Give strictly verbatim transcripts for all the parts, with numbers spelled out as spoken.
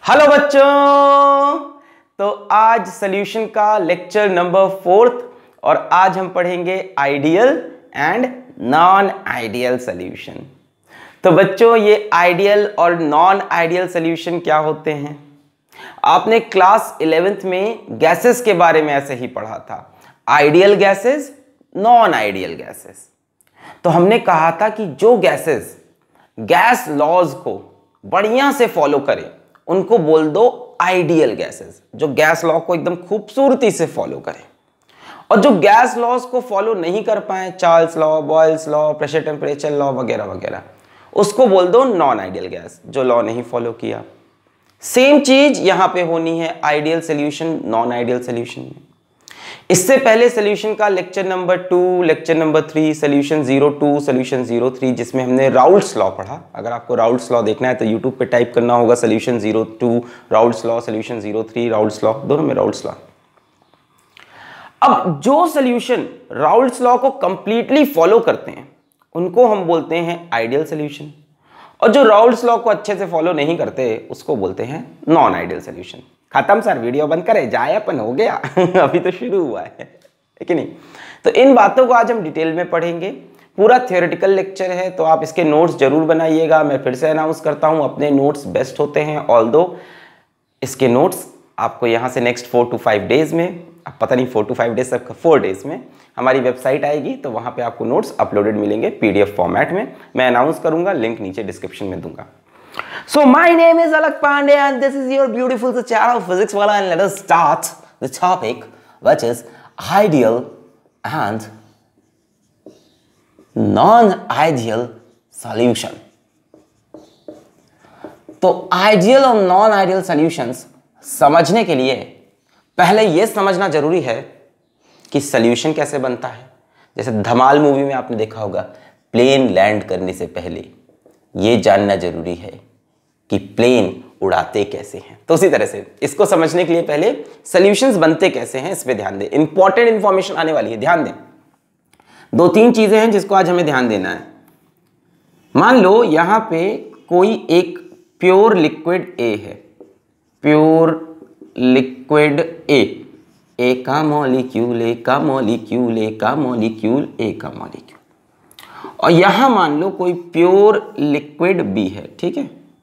Hello बच्चों, तो आज सॉल्यूशन का लेक्चर नंबर फोर्थ और आज हम पढ़ेंगे ideal and non ideal solution. तो बच्चों ये आइडियल और नॉन आइडियल सॉल्यूशन क्या होते हैं? आपने क्लास इलेवेंथ में गैसेस के बारे में ऐसे ही पढ़ा था, ideal gases, non ideal gases. तो हमने कहा था कि जो गैसेस गैस लॉज को बढ़िया से फॉलो करें उनको बोल दो आइडियल गैसेस, जो गैस लॉ को एकदम खूबसूरती से फॉलो करें। और जो गैस लॉज को फॉलो नहीं कर पाए, Charles law, Boyle's law, pressure temperature law वगैरह वगैरह, उसको बोल दो नॉन आइडियल गैस, जो लॉ नहीं फॉलो किया। सेम चीज यहां पे होनी है ideal solution, non ideal solution में। इससे पहले सॉल्यूशन का lecture number two, lecture number three, solution zero two, solution zero three, जिसमें हमने राउल्ट्स लॉ पढ़ा। अगर आपको राउल्ट्स लॉ देखना है तो यूट्यूब पे टाइप करना होगा solution zero two, Raoult's law, solution zero three, Raoult's law, दोनों में राउल्ट्स लॉ। अब जो सॉल्यूशन राउल्ट्स लॉ को कंप्लीटली फॉलो करते हैं उनको हम बोलते हैं आइडियल सॉल्यूशन, और जो राउल्ट्स लॉ को अच्छे से फॉलो नहीं करते उसको बोलते हैं नॉन आइडियल सॉल्यूशन। खत्म सर, वीडियो बंद करें, जाए अपन हो गया अभी तो शुरू हुआ है कि नहीं? तो इन बातों को आज हम डिटेल में पढ़ेंगे। पूरा थियोरेटिकल लेक्चर है तो आप इसके नोट्स जरूर बनाइएगा। मैं फिर से अनाउंस करता हूं, अपने नोट्स बेस्ट होते हैं, ऑल्दो इसके नोट्स आपको यहां से next four two five days में, अब पता नहीं फोर टू फाइव डेज तक, फोर डेज में हमारी वेबसाइट आएगी तो वहां पे आपको नोट्स अपलोडेड मिलेंगे पीडीएफ फॉर्मेट में। मैं अनाउंस करूंगा, लिंक नीचे डिस्क्रिप्शन में दूंगा। So my name is Alakh Pandey and this is your beautiful channel Physicswallah, and let us start the topic which is ideal and non-ideal solution. तो ideal और non ideal solutions समझने के लिए पहले यह समझना जरूरी है कि सॉल्यूशन कैसे बनता है। जैसे धमाल मूवी में आपने देखा होगा, प्लेन लैंड करने से पहले यह जानना जरूरी है कि प्लेन उड़ाते कैसे हैं। तो उसी तरह से इसको समझने के लिए पहले सॉल्यूशंस बनते कैसे हैं इस पे ध्यान दें। इंपॉर्टेंट इंफॉर्मेशन आने वाली है, ध्यान दें। दो तीन चीजें हैं जिसको आज हमें ध्यान देना है। मान लो यहां पे कोई एक प्योर लिक्विड ए है, प्योर लिक्विड ए, ए का मॉलिक्यूल, ए का मॉलिक्यूल, ए का मॉलिक्यूल, ए का मॉलिक्यूल। और यहां मान लो कोई प्योर लिक्विड बी है, ठीक है,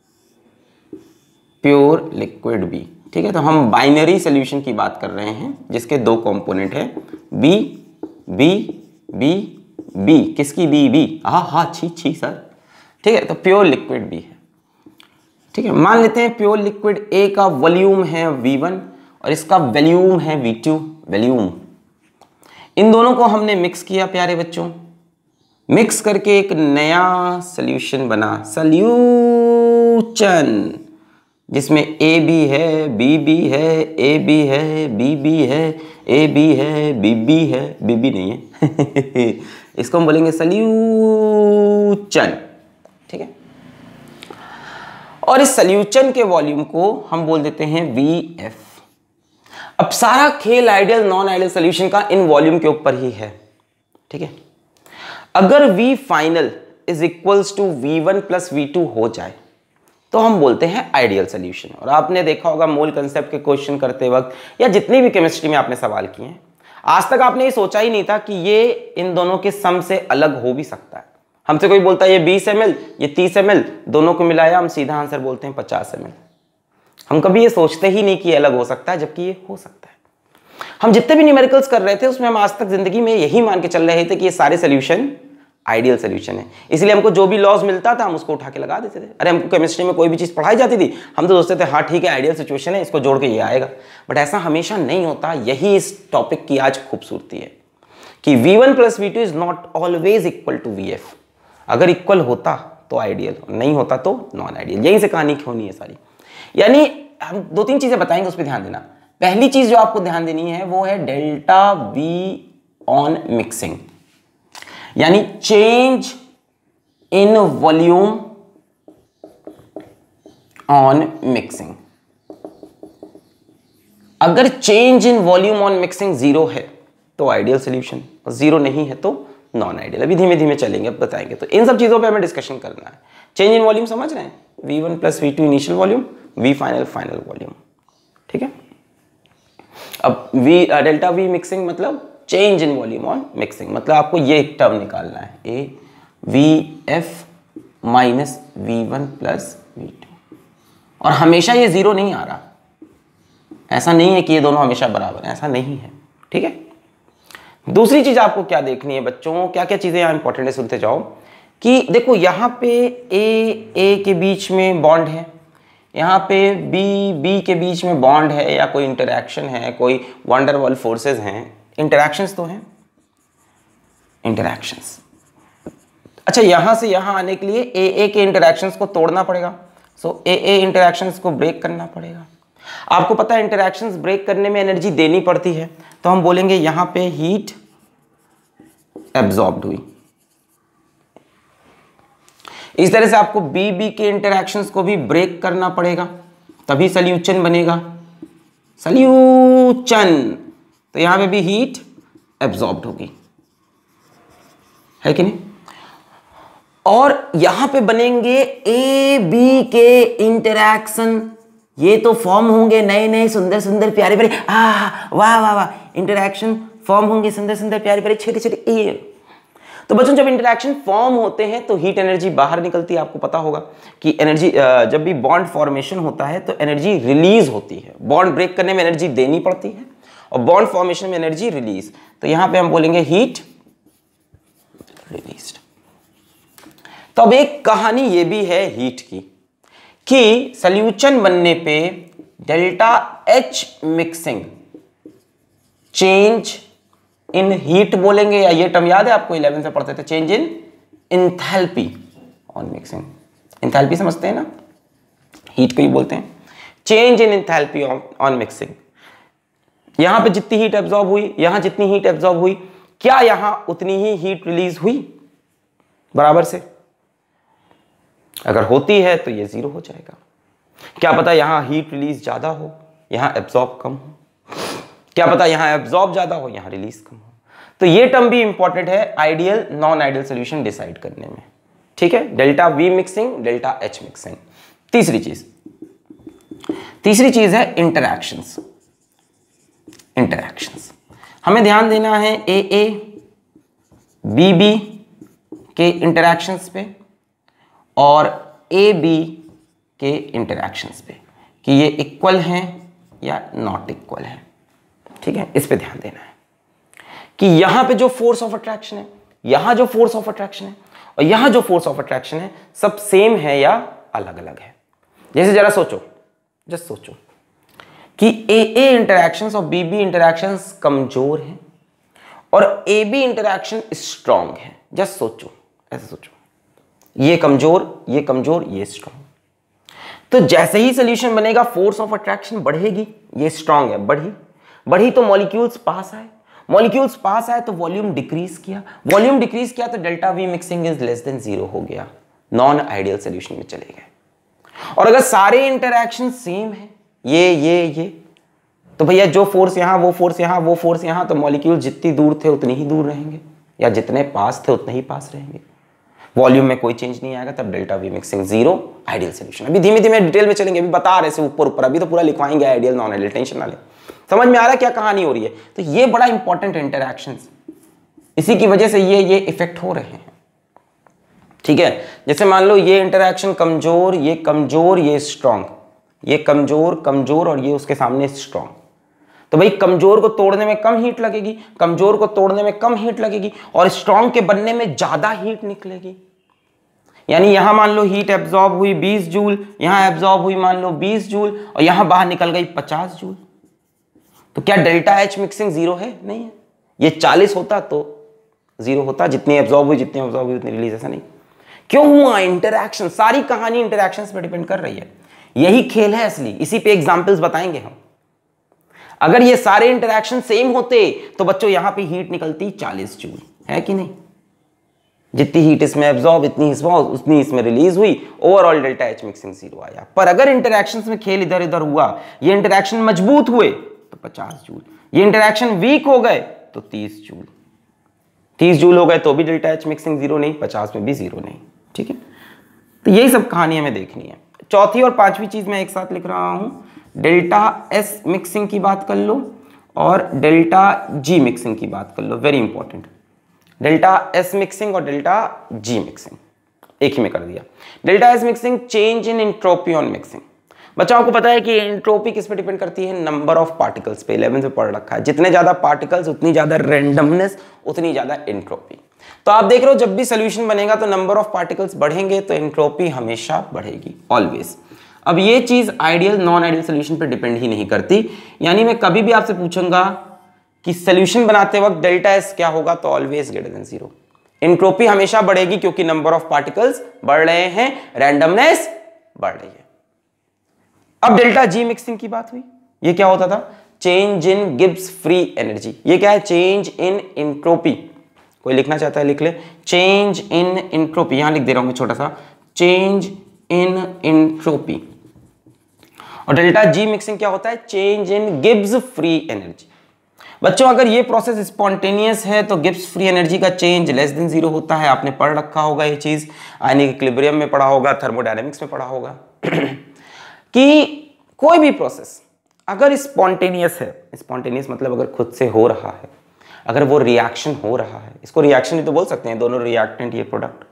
प्योर लिक्विड बी, ठीक है। तो हम बाइनरी सॉल्यूशन की बात कर रहे हैं जिसके दो कंपोनेंट हैं, बी बी बी बी। किसकी बी? बी, हाँ हाँ, छी छी सर, ठीक है। तो प्योर लिक्विड बी है, ठीक है। मान लेते हैं प्योर लिक्विड ए का वॉल्यूम है वी वन और इसका वॉल्यूम है वी टू, वॉल्यूम। इन दोनों को हमने मिक्स किया प्यारे बच्चों, मिक्स करके एक नया सॉल्यूशन बना, सॉल्यूशन, जिसमें ए बी है, बी बी है, ए बी है, बी बी है, ए बी है, बी बी है, बी बी नहीं है इसको हम बोलेंगे सॉल्यूशन, ठीक है। और इस सॉल्यूशन के वॉल्यूम को हम बोल देते हैं वी एफ। अब सारा खेल आइडियल नॉन आइडियल सॉल्यूशन का इन वॉल्यूम के ऊपर ही है, ठीक है। अगर V final is equals to V one plus V two हो जाए तो हम बोलते हैं आइडियल सॉल्यूशन। और आपने देखा होगा मोल कंसेप्ट के क्वेश्चन करते वक्त या जितनी भी केमिस्ट्री में आपने सवाल किए हैं, आज तक आपने ये सोचा ही नहीं था कि ये इन दोनों के सम से अलग हो भी सकता है। हमसे कोई बोलता है ये बीस एम एल, ये तीस एम एल, दोनों को मिलाया हम सीधा आंसर बोलते हैं पचास एम एल। हम कभी ये सोचते ही नहीं कि ये अलग हो सकता है, जबकि ये हो सकता है। हम जितने भी न्यूमेरिकल्स कर रहे थे उसमें हम आज तक जिंदगी में यही मान के चल रहे थे कि ये सारे सॉल्यूशन आइडियल सॉल्यूशन है। इसलिए हमको जो भी लॉज मिलता था हम उसको उठा के लगा देते थे। अरे हमको केमिस्ट्री में कोई भी चीज पढ़ाई जाती थी हम तो सोचते थे हाँ ठीक है आइडियल सिचुएशन है, इसको जोड़ के ये आएगा। बट ऐसा हमेशा नहीं होता। यही इस टॉपिक की आज खूबसूरती है कि V one plus V two is not always equal to V F. अगर इक्वल होता तो आइडियल, नहीं होता तो नॉन आइडियल। यहीं से कहानी होनी है सारी। यानी हम दो तीन चीजें बताएंगे, उस पर ध्यान देना। पहली चीज जो आपको ध्यान देनी है वो है डेल्टा वी ऑन मिक्सिंग, यानी change in volume on mixing. अगर change in volume on mixing zero है तो आइडियल सॉल्यूशन, और जीरो नहीं है तो नॉन आइडियल। अभी धीमे धीमे चलेंगे, अब बताएंगे। तो इन सब चीजों पे हमें डिस्कशन करना है। चेंज इन वॉल्यूम समझ रहे हैं, V one plus V two initial volume V final final volume. ठीक है, अब वी डेल्टा वी मिक्सिंग मतलब change in volume on mixing, मतलब आपको ये एक टर्म निकालना है, a V F minus V one plus V two. और हमेशा ये जीरो नहीं आ रहा, ऐसा नहीं है कि ये दोनों हमेशा बराबर हैं, ऐसा नहीं है। ठीक है, दूसरी चीज आपको क्या देखनी है बच्चों, क्या क्या चीजें यहाँ इंपॉर्टेंट है, सुनते जाओ। कि देखो यहाँ पे ए ए के बीच में बॉन्ड है, यहाँ पे बी बी के बीच में बॉन्ड है, या कोई इंटरैक्शन है, कोई वंडरवॉल फोर्सेस हैं, इंटरैक्शंस तो हैं, इंटरैक्शंस। अच्छा, यहां से यहां आने के लिए ए ए के इंटरैक्शंस को तोड़ना पड़ेगा, सो ए ए इंटरैक्शंस को ब्रेक करना पड़ेगा। आपको पता है इंटरैक्शंस ब्रेक करने में एनर्जी देनी पड़ती है, तो हम बोलेंगे यहां पे हीट एब्जॉर्ब्ड हुई। इस तरह से आपको बी बी के इंटरैक्शंस को भी ब्रेक करना पड़ेगा, तभी सॉल्यूशन बनेगा, सॉल्यूशन। तो यहां पे भी हीट एब्जॉर्ब्ड होगी, है कि नहीं। और यहां पे बनेंगे ए बी के इंटरैक्शन, ये तो फॉर्म होंगे नए नए सुंदर सुंदर प्यारे प्यारे, आ वाह वाह वाह, इंटरैक्शन फॉर्म होंगे सुंदर सुंदर प्यारे प्यारे छोटे छोटे ए। तो बच्चों जब इंटरैक्शन फॉर्म होते हैं तो हीट एनर्जी बाहर निकलती है। आपको पता होगा कि एनर्जी जब भी बॉन्ड फॉर्मेशन होता है तो एनर्जी रिलीज होती है, बॉन्ड ब्रेक करने में एनर्जी देनी पड़ती है और बॉन्ड फॉर्मेशन में एनर्जी रिलीज। तो यहां पे हम बोलेंगे हीट रिलीज्ड। तो अब एक कहानी ये भी है हीट की कि सॉल्यूशन बनने पे delta H mixing change in heat बोलेंगे, या ये टर्म याद है आपको, इलेवन से पढ़ते थे, change in enthalpy on mixing. Enthalpy समझते हैं ना, हीट को ही बोलते हैं, change in enthalpy on mixing. यहां पे जितनी हीट एब्जॉर्ब हुई, यहां जितनी हीट एब्जॉर्ब हुई, क्या यहां उतनी ही हीट रिलीज हुई बराबर से? अगर होती है तो ये जीरो हो जाएगा। क्या पता यहां हीट रिलीज ज्यादा हो, यहां एब्जॉर्ब कम हो, क्या पता यहां एब्जॉर्ब ज्यादा हो, यहां रिलीज कम हो। तो ये टर्म भी इंपॉर्टेंट है ideal non ideal solution decide करने में। ठीक है, delta V mixing, delta H mixing. तीसरी चीज तीसरी चीज है इंटरैक्शंस। इंटरैक्शंस हमें ध्यान देना है ए ए बी बी के इंटरैक्शंस पे और ए बी के इंटरैक्शंस पे, कि ये इक्वल हैं या नॉट इक्वल है। ठीक है, इस पे ध्यान देना है कि यहां पे जो फोर्स ऑफ अट्रैक्शन है, यहां जो फोर्स ऑफ अट्रैक्शन है और यहां जो फोर्स ऑफ अट्रैक्शन है, सब सेम है या अलग अलग है। जैसे जरा सोचो, जस्ट सोचो कि ए ए इंटरैक्शंस और बी बी इंटरैक्शंस कमजोर हैं और ए बी इंटरैक्शन स्ट्रांग है। जस्ट सोचो, ऐसे सोचो, ये कमजोर, ये कमजोर, ये स्ट्रांग। तो जैसे ही सॉल्यूशन बनेगा फोर्स ऑफ अट्रैक्शन बढ़ेगी, ये स्ट्रांग है, बढ़ी बढ़ी तो मॉलिक्यूल्स पास आए, मॉलिक्यूल्स पास आए तो वॉल्यूम डिक्रीज किया, वॉल्यूम डिक्रीज किया तो delta V mixing is less than zero हो गया, नॉन आइडियल सॉल्यूशन में चले गए। और अगर सारे इंटरैक्शन सेम है, ये ये ये, तो भैया जो फोर्स यहां, वो फोर्स यहां, वो फोर्स यहां, तो मॉलिक्यूल जितनी दूर थे उतनी ही दूर रहेंगे, या जितने पास थे उतने ही पास रहेंगे, वॉल्यूम में कोई चेंज नहीं आएगा, तब delta V mixing zero, ideal solution. अभी धीमे धीमे डिटेल में चलेंगे, अभी बता रहे से ऊपर ऊपर, अभी तो पूरा लिखवाएंगे आइडियल नॉन आइडियल, टेंशन ना ले। समझ में आ रहा है क्या कहानी हो रही है? तो ये बड़ा इंपॉर्टेंट है इंटरैक्शंस, इसी की वजह से ये ये इफेक्ट हो रहे हैं। ठीक है, जैसे मान लो ये इंटरैक्शन कमजोर, ये कमजोर, ये स्ट्रांग, ये कमजोर कमजोर और ये उसके सामने स्ट्रांग। तो भाई कमजोर को तोड़ने में कम हीट लगेगी, कमजोर को तोड़ने में कम हीट लगेगी और स्ट्रांग के बनने में ज्यादा हीट निकलेगी। यानी यहां मान लो हीट एब्जॉर्ब हुई बीस जूल, यहां एब्जॉर्ब हुई मान लो बीस जूल और यहां बाहर निकल गई पचास जूल। तो क्या डेल्टा एच मिक्सिंग जीरो है? नहीं है। ये चालीस होता तो जीरो होता, जितनी एब्जॉर्ब हुई जितनी एब्जॉर्ब हुई उतनी रिलीज, ऐसा नहीं। क्यों हुआ? इंटरैक्शन, सारी कहानी इंटरैक्शंस पे डिपेंड कर रही है, यही खेल है असली, इसी पे एग्जांपल्स बताएंगे हम। अगर ये सारे इंटरैक्शन सेम होते तो बच्चों यहां पे हीट निकलती चालीस जूल, है कि नहीं? जितनी हीट इसमें एब्जॉर्ब इतनी इसमें उतनी इसमें रिलीज हुई, overall delta H mixing zero आया। पर अगर इंटरैक्शंस में खेल इधर उधर हुआ, ये इंटरैक्शन मजबूत हुए तो पचास जूल, ये इंटरैक्शन वीक हो गए तो तीस जूल, तीस जूल हो गए तो भी डेल्टा एच मिक्सिंग जीरो नहीं, पचास में भी जीरो नहीं। ठीक है, तो यही सब कहानी हमें देखनी है। चौथी और पांचवी चीज मैं एक साथ लिख रहा हूं, डेल्टा एस मिक्सिंग की बात कर लो और डेल्टा जी मिक्सिंग की बात कर लो, very important. Delta S mixing और डेल्टा जी मिक्सिंग एक ही में कर दिया। Delta S mixing, change in entropy on mixing. बच्चों आपको पता है कि एंट्रोपी किस पे डिपेंड करती है, नंबर ऑफ पार्टिकल्स पे, इलेवेंथ में पढ़ रखा है, जितने ज्यादा पार्टिकल्स उतनी ज्यादा रैंडमनेस, उतनी ज्यादा एंट्रोपी। तो आप देख रहे हो जब भी सोल्यूशन बनेगा तो नंबर ऑफ पार्टिकल्स बढ़ेंगे तो एंट्रोपी हमेशा बढ़ेगी, ऑलवेज। अब ये चीज आइडियल नॉन आइडियल सोल्यूशन पे डिपेंड ही नहीं करती, यानी मैं कभी भी आपसे पूछूंगा कि सोल्यूशन बनाते वक्त डेल्टा एस क्या होगा, तो always greater than zero. Entropy हमेशा बढ़ेगी क्योंकि नंबर ऑफ पार्टिकल्स बढ़ रहे हैं, रैंडमनेस बढ़ रही है। अब डेल्टा जी मिक्सिंग की बात हुई, ये क्या होता था, change in Gibbs free energy. ये क्या है, चेंज इन एंट्रोपी। कोई लिखना चाहता है लिख ले, चेंज इन एंट्रोपी, यहां लिख दे रहा हूं मैं छोटा सा, चेंज इन एंट्रोपी। और डेल्टा जी मिक्सिंग क्या होता है, change in Gibbs free energy. बच्चों अगर ये प्रोसेस स्पॉन्टेनियस है तो गिब्स फ्री एनर्जी का चेंज लेस देन जीरो होता है। आपने पढ़ रखा होगा ये चीज, आयनिक इक्विलिब्रियम में पढ़ा होगा, थर्मोडायनेमिक्स में पढ़ा होगा कि कोई भी प्रोसेस अगर स्पॉन्टेनियस है, स्पॉन्टेनियस मतलब अगर खुद से हो रहा है, अगर वो रिएक्शन हो रहा है, इसको रिएक्शन ही तो बोल सकते हैं, दोनों रिएक्टेंट ये प्रोडक्ट,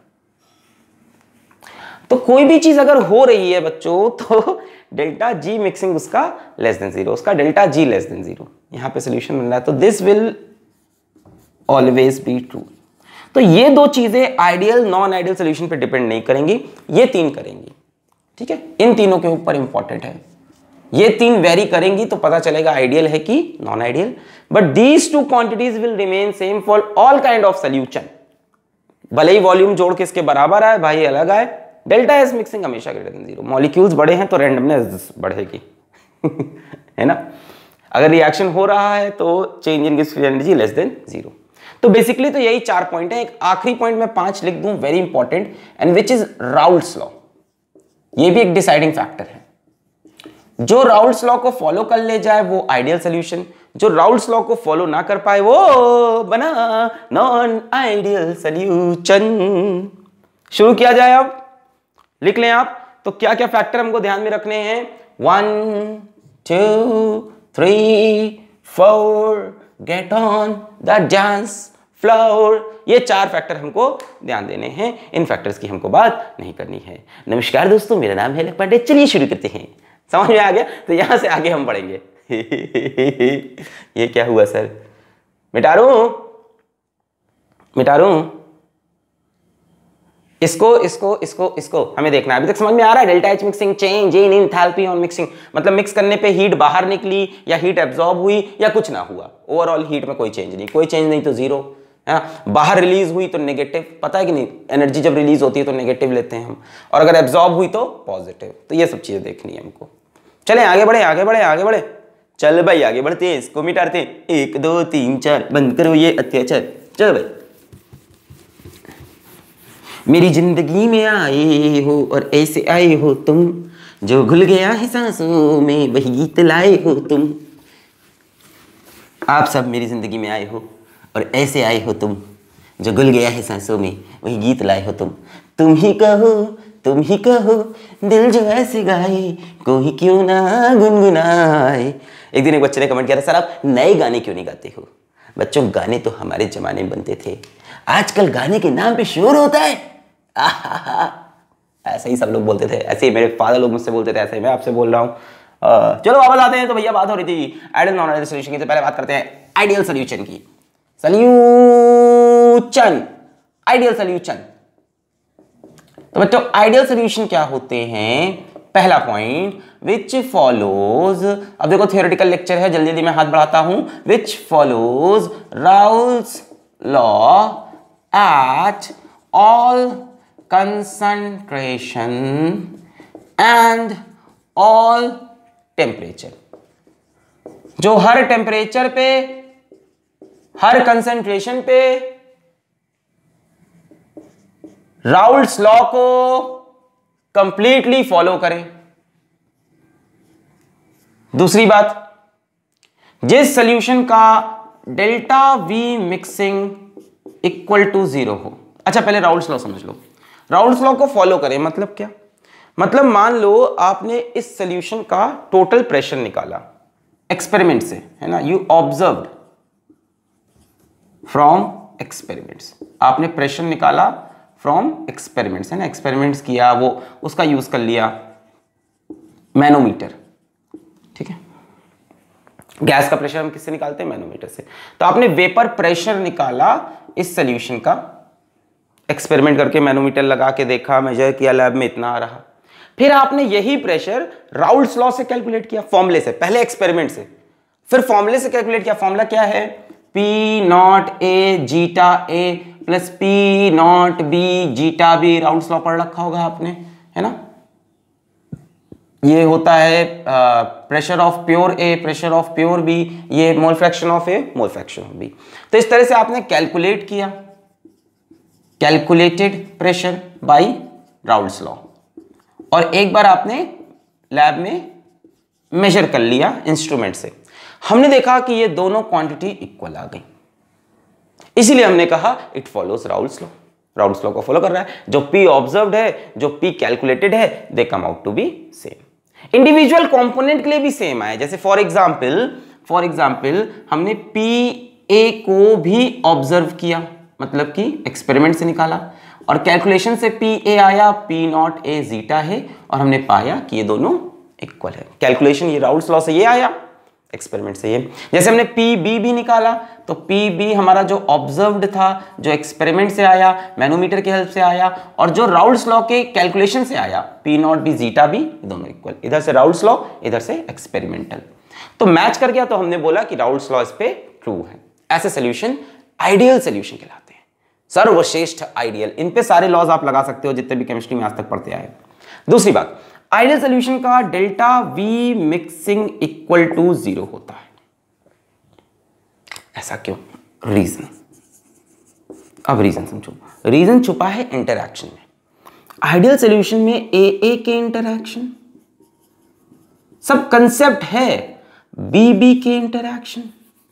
तो कोई भी चीज अगर हो रही है बच्चों तो डेल्टा जी मिक्सिंग उसका लेस देन जीरो, उसका delta G less than zero, यहां पे सोल्यूशन बन रहा है, तो this will always be true. तो ये दो चीजें आइडियल नॉन आइडियल सोल्यूशन पे डिपेंड नहीं करेंगी, ये तीन करेंगी, ठीक है, इन तीनों के ऊपर इंपॉर्टेंट है, ये तीन वेरी करेंगी तो पता चलेगा आइडियल है कि non ideal. But these two quantities will remain same for all kind of solution, भले ही वॉल्यूम जोड़ के इसके बराबर आए, भाई अलग आए, डेल्टा एस मिक्सिंग हमेशा ग्रेटर देन जीरो। मॉलिक्यूल्स बड़े हैं तो रैंडमनेस बढ़ेगी है ना, अगर रिएक्शन हो रहा है तो change in Gibbs free energy less than zero. तो बेसिकली तो यही चार पॉइंट है। एक आखिरी पॉइंट मैं पांच लिख दूं, very important, and which is Raoult's law. ये भी एक डिसाइडिंग फैक्टर है। जो राउल्ट्स लॉ को फॉलो कर ले जाए वो आइडियल सोल्यूशन, जो राउल्ट्स लॉ को फॉलो ना कर पाए वो बना नॉन आइडियल सोल्यूशन। शुरू किया जाए, अब लिख लें आप। तो क्या क्या फैक्टर हमको ध्यान में रखने हैं, one two three four, get on the dance floor, ये चार फैक्टर हमको ध्यान देने हैं, इन फैक्टर्स की हमको बात नहीं करनी है। नमस्कार दोस्तों, मेरा नाम है अलख पांडे, चलिए शुरू करते हैं। समझ में आ गया? तो यहां से आगे हम पढ़ेंगे ये क्या हुआ सर, मिटा दूं मिटा दूं इसको इसको इसको इसको हमें देखना है। अभी तक समझ में आ रहा है? Delta H mixing, change in enthalpy on mixing, मतलब मिक्स करने पे हीट बाहर निकली या हीट एब्जॉर्ब हुई या कुछ ना हुआ, ओवरऑल हीट में कोई चेंज नहीं, कोई चेंज नहीं तो जीरो है। बाहर रिलीज हुई तो नेगेटिव, पता है कि नहीं, एनर्जी जब रिलीज होती है तो नेगेटिव लेते हैं हम, और अगर एब्जॉर्ब हुई तो पॉजिटिव। तो ये सब चीजें देखनी है हमको। चले आगे बढ़े आगे बढ़े आगे बढ़े, चल भाई आगे बढ़ते हैं, इसको मिटाते हैं। एक दो तीन चार, बंद करो ये अत्याचार। चल भाई, मेरी जिंदगी में आए हो और ऐसे आए हो तुम, जो घुल गया है सांसों में वही गीत लाए हो तुम। आप सब मेरी जिंदगी में आए हो और ऐसे आए हो तुम, जो घुल गया है सांसों में वही गीत लाए हो तुम। तुम ही कहो तुम ही कहो, दिल जो ऐसे गाए कोई क्यों ना गुनगुनाए। एक दिन एक बच्चे ने कमेंट किया था, सर आप नए गाने क्यों नहीं गाते हो? बच्चों, गाने तो हमारे जमाने में बनते थे, आजकल गाने के नाम पे शोर होता है। ऐसे ही सब लोग बोलते थे, ऐसे ही मेरे फादर लोग मुझसे बोलते थे, ऐसे ही मैं आपसे बोल रहा हूँ। चलो वापस आते हैं। तो भैया बात हो रही थी आइडियल नॉन आइडियल सोल्यूशन की, तो पहले बात करते हैं आइडियल सोल्यूशन की। Solution, ideal solution. तो बच्चों आइडियल सोल्यूशन क्या होते हैं? पहला पॉइंट, विच फॉलोज, अब देखो थियोरेटिकल लेक्चर है, जल्दी जल्दी मैं हाथ बढ़ाता हूं। Which follows Raoult's law at all concentration and all temperature, जो हर टेम्परेचर पे, हर कंसंट्रेशन पे राउल्ट्स लॉ को कंप्लीटली फॉलो करें। दूसरी बात, जिस सॉल्यूशन का delta V mixing equal to zero हो। अच्छा पहले राउल्ट्स लॉ समझ लो। राउल्ट्स लॉ को फॉलो करें मतलब क्या? मतलब मान लो आपने इस सॉल्यूशन का टोटल प्रेशर निकाला एक्सपेरिमेंट से, है ना, यू ऑब्जर्व्ड फ्रॉम एक्सपेरिमेंट्स, आपने प्रेशर निकाला फ्रॉम एक्सपेरिमेंट्स, है ना, एक्सपेरिमेंट्स किया, वो उसका यूज कर लिया मैनोमीटर, ठीक है। गैस का प्रेशर हम किससे निकालते हैं? मैनोमीटर से। तो आपने वेपर प्रेशर निकाला इस सॉल्यूशन का, एक्सपेरिमेंट करके मैनोमीटर लगा के देखा, मेजर किया, लैब में इतना आ रहा। फिर आपने यही प्रेशर राउल्ट्स लॉ से कैलकुलेट किया, फॉर्मूले से, पहले एक्सपेरिमेंट से, फिर फॉर्मूले से कैलकुलेट किया। फॉर्मूला क्या है? P not A zeta A plus P not B zeta B. Raoult's law पढ़ रखा होगा आपने, है ना। ये होता है pressure of pure A, pressure of pure B, ये mole fraction of A, mole fraction of B. तो इस तरह से आपने कैलकुलेट किया, calculated pressure by Raoult's law, और एक बार आपने लैब में मेजर कर लिया इंस्ट्रूमेंट से। हमने देखा कि ये दोनों क्वांटिटी इक्वल आ गई, इसीलिए हमने कहा it follows Raoult's law. Raoult's law को फॉलो कर रहा है। जो P ऑब्जर्व्ड है, जो P कैलकुलेटेड है, they come out to be same. Individual component के लिए भी सेम आए। जैसे फॉर एग्जांपल फॉर एग्जांपल हमने पी ए को भी ऑब्जर्व किया, मतलब कि एक्सपेरिमेंट से निकाला, और कैलकुलेशन से पी ए आया, पी नॉट ए जीटा है, और हमने पाया कि ये दोनों इक्वल है। कैलकुलेशन ये राउल्ट्स लॉ से ये आया, एक्सपेरिमेंट से ये। जैसे हमने पी बी भी निकाला, तो पी बी हमारा जो ऑब्जर्व्ड था, जो एक्सपेरिमेंट से आया, मैनोमीटर की हेल्प से आया, और जो राउल्ट्स लॉ के कैलकुलेशन से आया, P not B zeta B, दोनों इक्वल। इधर से राउल्ट्स लॉ, इधर से एक्सपेरिमेंटल, तो मैच कर गया। तो हमने बोला कि राउल्ट्स लॉ इस पे ट्रू है। ऐसे सोल्यूशन आइडियल सोल्यूशन कहलाते हैं, सर्वश्रेष्ठ आइडियल। इन पे सारे लॉज आप लगा सकते हो जितने भी केमिस्ट्री में आज तक पढ़ते आए। दूसरी बात, आइडियल सोल्यूशन का delta V mixing equal to zero होता है। ऐसा क्यों? रीजन, अब रीजन समझो। रीजन छुपा है इंटरैक्शन में। आइडियल सोल्यूशन में ए ए के इंटरैक्शन, सब कंसेप्ट है बी बी के इंटरैक्शन,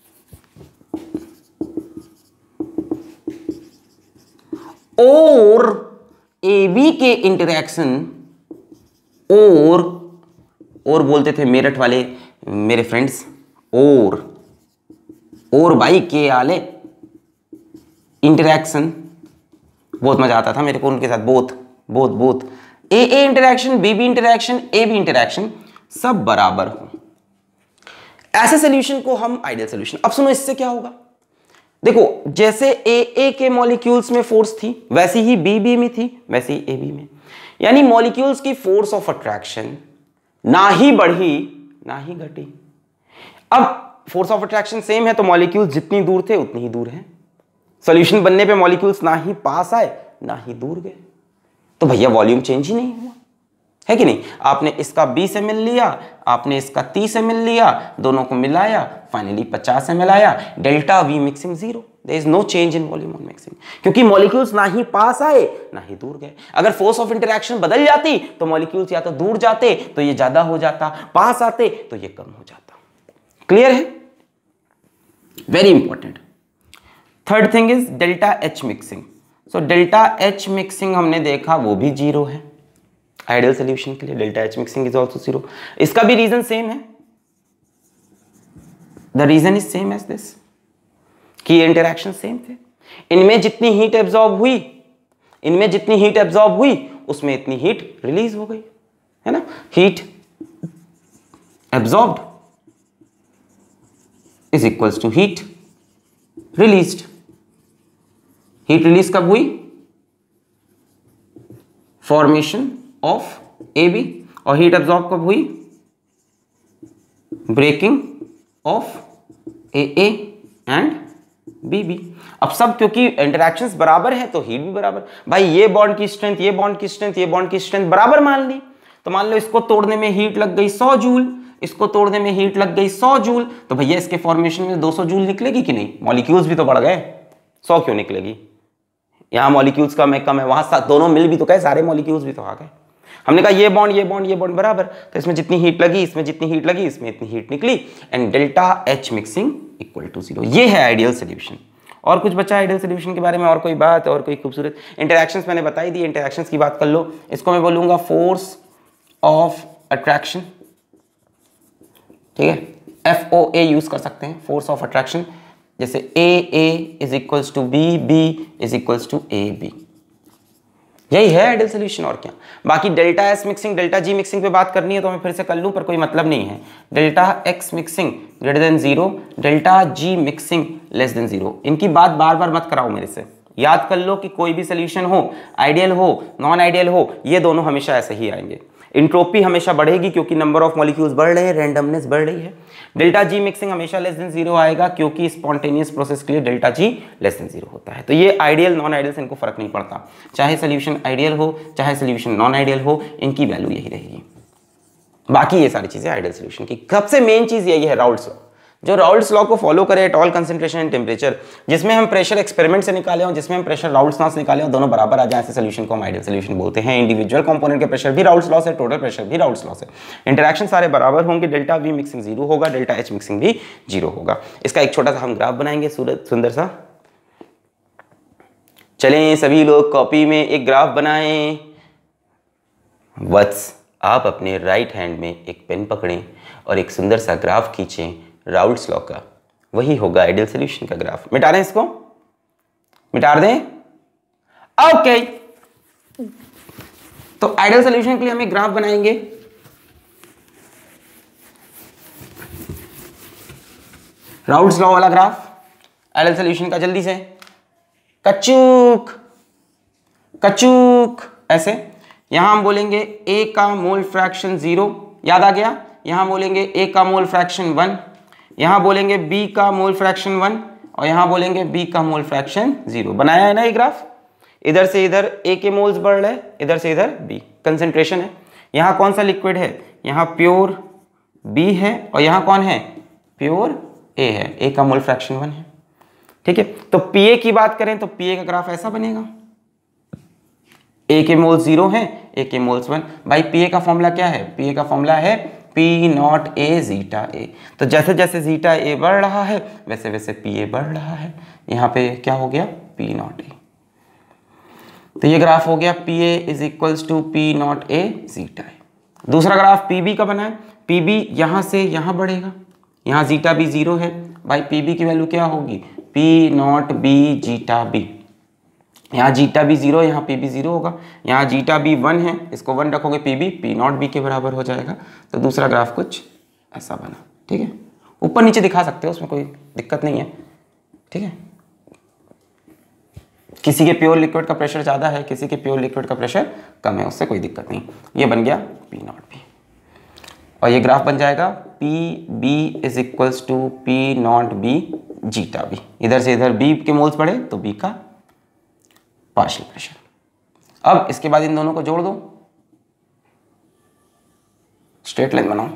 और ए बी के इंटरैक्शन, और और बोलते थे मेरठ वाले मेरे फ्रेंड्स, और और भाई के आले इंटरैक्शन, बहुत मजा आता था मेरे को उनके साथ। Both both both A A interaction, B B interaction, A B interaction, सब बराबर हो। ऐसे सॉल्यूशन को हम आइडियल सॉल्यूशन। अब सुनो इससे क्या होगा। देखो जैसे ए ए के मॉलिक्यूल्स में फोर्स थी, वैसी ही बी बी में थी, वैसे ही ए बी में। यानी मॉलिक्यूल्स की फोर्स ऑफ अट्रैक्शन ना ही बढ़ी ना ही घटी। अब फोर्स ऑफ अट्रैक्शन सेम है, तो मॉलिक्यूल्स जितनी दूर थे उतनी ही दूर हैं। सॉल्यूशन बनने पे मॉलिक्यूल्स ना ही पास आए ना ही दूर गए, तो भैया वॉल्यूम चेंज ही नहीं हुआ, है कि नहीं। आपने इसका बीस एम एल लिया, आपने इसका तीस एम एल लिया, दोनों को मिलाया, फाइनली पचास एम एल आया। Delta V mixing zero, there is no change in volume on mixing, क्योंकि मॉलिक्यूल्स ना ही पास आए ना ही दूर गए। अगर फोर्स ऑफ इंटरैक्शन बदल जाती तो मॉलिक्यूल्स या तो दूर जाते तो ये ज्यादा हो जाता, पास आते तो ये कम हो जाता। क्लियर है? Very important. Third thing is delta H mixing. So delta H mixing हमने देखा वो भी जीरो है आइडियल सोल्यूशन के लिए। Delta H mixing is also zero. इसका भी रीजन सेम है, the reason is same as this, कि इंटरैक्शन सेम थे। इनमें जितनी हीट एब्जॉर्ब हुई इनमें जितनी हीट एब्जॉर्ब हुई उसमें इतनी हीट रिलीज हो गई, है ना। Heat absorbed is equals to heat released. Heat release कब हुई? Formation of A B. और हीट एब्जॉर्ब कब हुई? Breaking of A A and B B. अब सब क्योंकि इंटरैक्शंस बराबर है तो हीट भी बराबर। भाई ये बॉन्ड की स्ट्रेंथ, ये बॉन्ड की स्ट्रेंथ, ये बॉन्ड की स्ट्रेंथ बराबर मान ली, तो मान लो इसको तोड़ने में हीट लग गई सौ जूल, इसको तोड़ने में हीट लग गई सौ जूल, तो भैया इसके फॉर्मेशन में दो सौ जूल निकलेगी कि नहीं? मॉलिक्यूल्स भी तो बढ़ गए, सौ क्यों निकलेगी? यहां मॉलिक्यूल्स का मैं कम है, वहां दोनों मिल भी तो गए, सारे मॉलिक्यूल्स भी तो आ गए। हमने कहा ये बॉन्ड ये बॉन्ड ये बॉन्ड बराबर, तो इसमें जितनी हीट लगी इसमें जितनी हीट लगी इसमें इतनी हीट निकली, and delta H mixing equal to zero. ये है आइडियल सोल्यूशन। और कुछ बचा आइडियल सोल्यूशन के बारे में? और कोई बात और कोई खूबसूरत इंटरैक्शंस मैंने बताई दी। इंटरैक्शंस की बात कर लो। इसको मैं बोलूंगा फोर्स ऑफ अट्रैक्शन, ठीक है, एफ ओ ए यूज कर सकते हैं, फोर्स ऑफ अट्रैक्शन, जैसे A A is equals to B, B is equals to A B. यही है आइडियल सोल्यूशन और क्या। बाकी delta S mixing, delta G mixing पे बात करनी है तो मैं फिर से कर लूँ, पर कोई मतलब नहीं है। Delta X mixing greater than zero, delta G mixing less than zero, इनकी बात बार बार मत कराओ मेरे से। याद कर लो कि कोई भी सोल्यूशन हो, आइडियल हो, नॉन आइडियल हो, ये दोनों हमेशा ऐसे ही आएंगे। इंट्रोपी हमेशा बढ़ेगी क्योंकि नंबर ऑफ मॉलिक्यूल्स बढ़ रहे हैं, रैंडमनेस बढ़ रही है। डेल्टा जी मिक्सिंग हमेशा लेस देन जीरो आएगा क्योंकि स्पॉन्टेनियस प्रोसेस के लिए delta G less than zero होता है। तो ये आइडियल नॉन आइडियल से इनको फर्क नहीं पड़ता, चाहे सोल्यूशन आइडियल हो चाहे सोल्यूशन नॉन आइडियल हो, इनकी वैल्यू यही रहेगी। बाकी ये सारी चीजें आइडियल सोल्यूशन की। सबसे मेन चीज यही है राउल्ट्स लॉ, जो राउल्ट्स लॉ को फॉलो करे at all concentration and temperature, जिसमें हम प्रेशर एक्सपेरिमेंट से निकाले और जिसमें हम प्रेशर राउल्ट्स लॉ से निकाले और दोनों बराबर आ जाए, ऐसे सोल्यूशन को हम आइडियल सोल्यूशन बोलते हैं। इंडिविजुअल कंपोनेंट के प्रेशर भी राउल्ट्स लॉ से, टोटल प्रेशर भी राउल्ट्स लॉ से, इंटरेक्शन सारे बराबर होंगे, डेल्टा वी मिक्सिंग जीरो होगा, डेल्टा एच मिक्सिंग भी जीरो होगा। इसका एक छोटा सा हम ग्राफ बनाएंगे सुंदर सा। चलें सभी लोग कॉपी में एक ग्राफ बनाएं। वत्स, आप अपने राइट हैंड में एक पेन पकड़ें और एक सुंदर सा ग्राफ खींचें राउल्ट्स लॉ का, वही होगा आइडियल सोल्यूशन का ग्राफ। मिटा दें इसको, मिटा दें, ओके। तो आइडियल सोल्यूशन के लिए हम एक ग्राफ बनाएंगे। राउल्ट्स लॉ वाला ग्राफ आइडियल सोल्यूशन का, जल्दी से, कचूक कचूक ऐसे। यहां हम बोलेंगे ए का मोल फ्रैक्शन जीरो, याद आ गया। यहां बोलेंगे ए का मोल फ्रैक्शन वन, यहां बोलेंगे बी का मोल फ्रैक्शन वन और यहां बोलेंगे बी का मोल फ्रैक्शन जीरो। बनाया है ना ये ग्राफ। इधर से इधर ए के मोल्स बढ़ रहे, इधर से इधर बी, कंसंट्रेशन है। यहां कौन सा लिक्विड है, यहां प्योर बी है और यहां कौन है, प्योर ए है, ए का मोल फ्रैक्शन वन है, ठीक है। तो पीए की बात करें तो पीए का ग्राफ ऐसा बनेगा, ए के मोल्स जीरो है, ए के मोल्स वन। भाई पीए का फॉर्मूला क्या है, पीए का फॉर्मूला है P not A zeta A. तो जैसे जैसे जीटा ए बढ़ रहा है वैसे वैसे पी ए बढ़ रहा है। यहाँ पे क्या हो गया, पी नॉट ए। तो ये ग्राफ हो गया P A is equals to P not A zeta A. दूसरा ग्राफ पी बी का बना है, पी बी यहाँ से यहाँ बढ़ेगा, यहाँ जीटा बी जीरो है। भाई पी बी की वैल्यू क्या होगी, P not B zeta B. यहाँ जीटा बी जीरो, यहाँ पी बी जीरो होगा। यहाँ जीटा बी वन है, इसको वन रखोगे, P B P not B के बराबर हो जाएगा। तो दूसरा ग्राफ कुछ ऐसा बना, ठीक है। ऊपर नीचे दिखा सकते हो, उसमें कोई दिक्कत नहीं है, ठीक है। किसी के प्योर लिक्विड का प्रेशर ज़्यादा है, किसी के प्योर लिक्विड का प्रेशर कम है, उससे कोई दिक्कत नहीं। ये बन गया पी नॉट बी और ये ग्राफ बन जाएगा P B is equals to P not B zeta B. इधर से इधर बी के मोल्स बढ़े तो बी का पार्शियल प्रेशर। अब इसके बाद इन दोनों को जोड़ दो, स्ट्रेट लाइन बनाओ,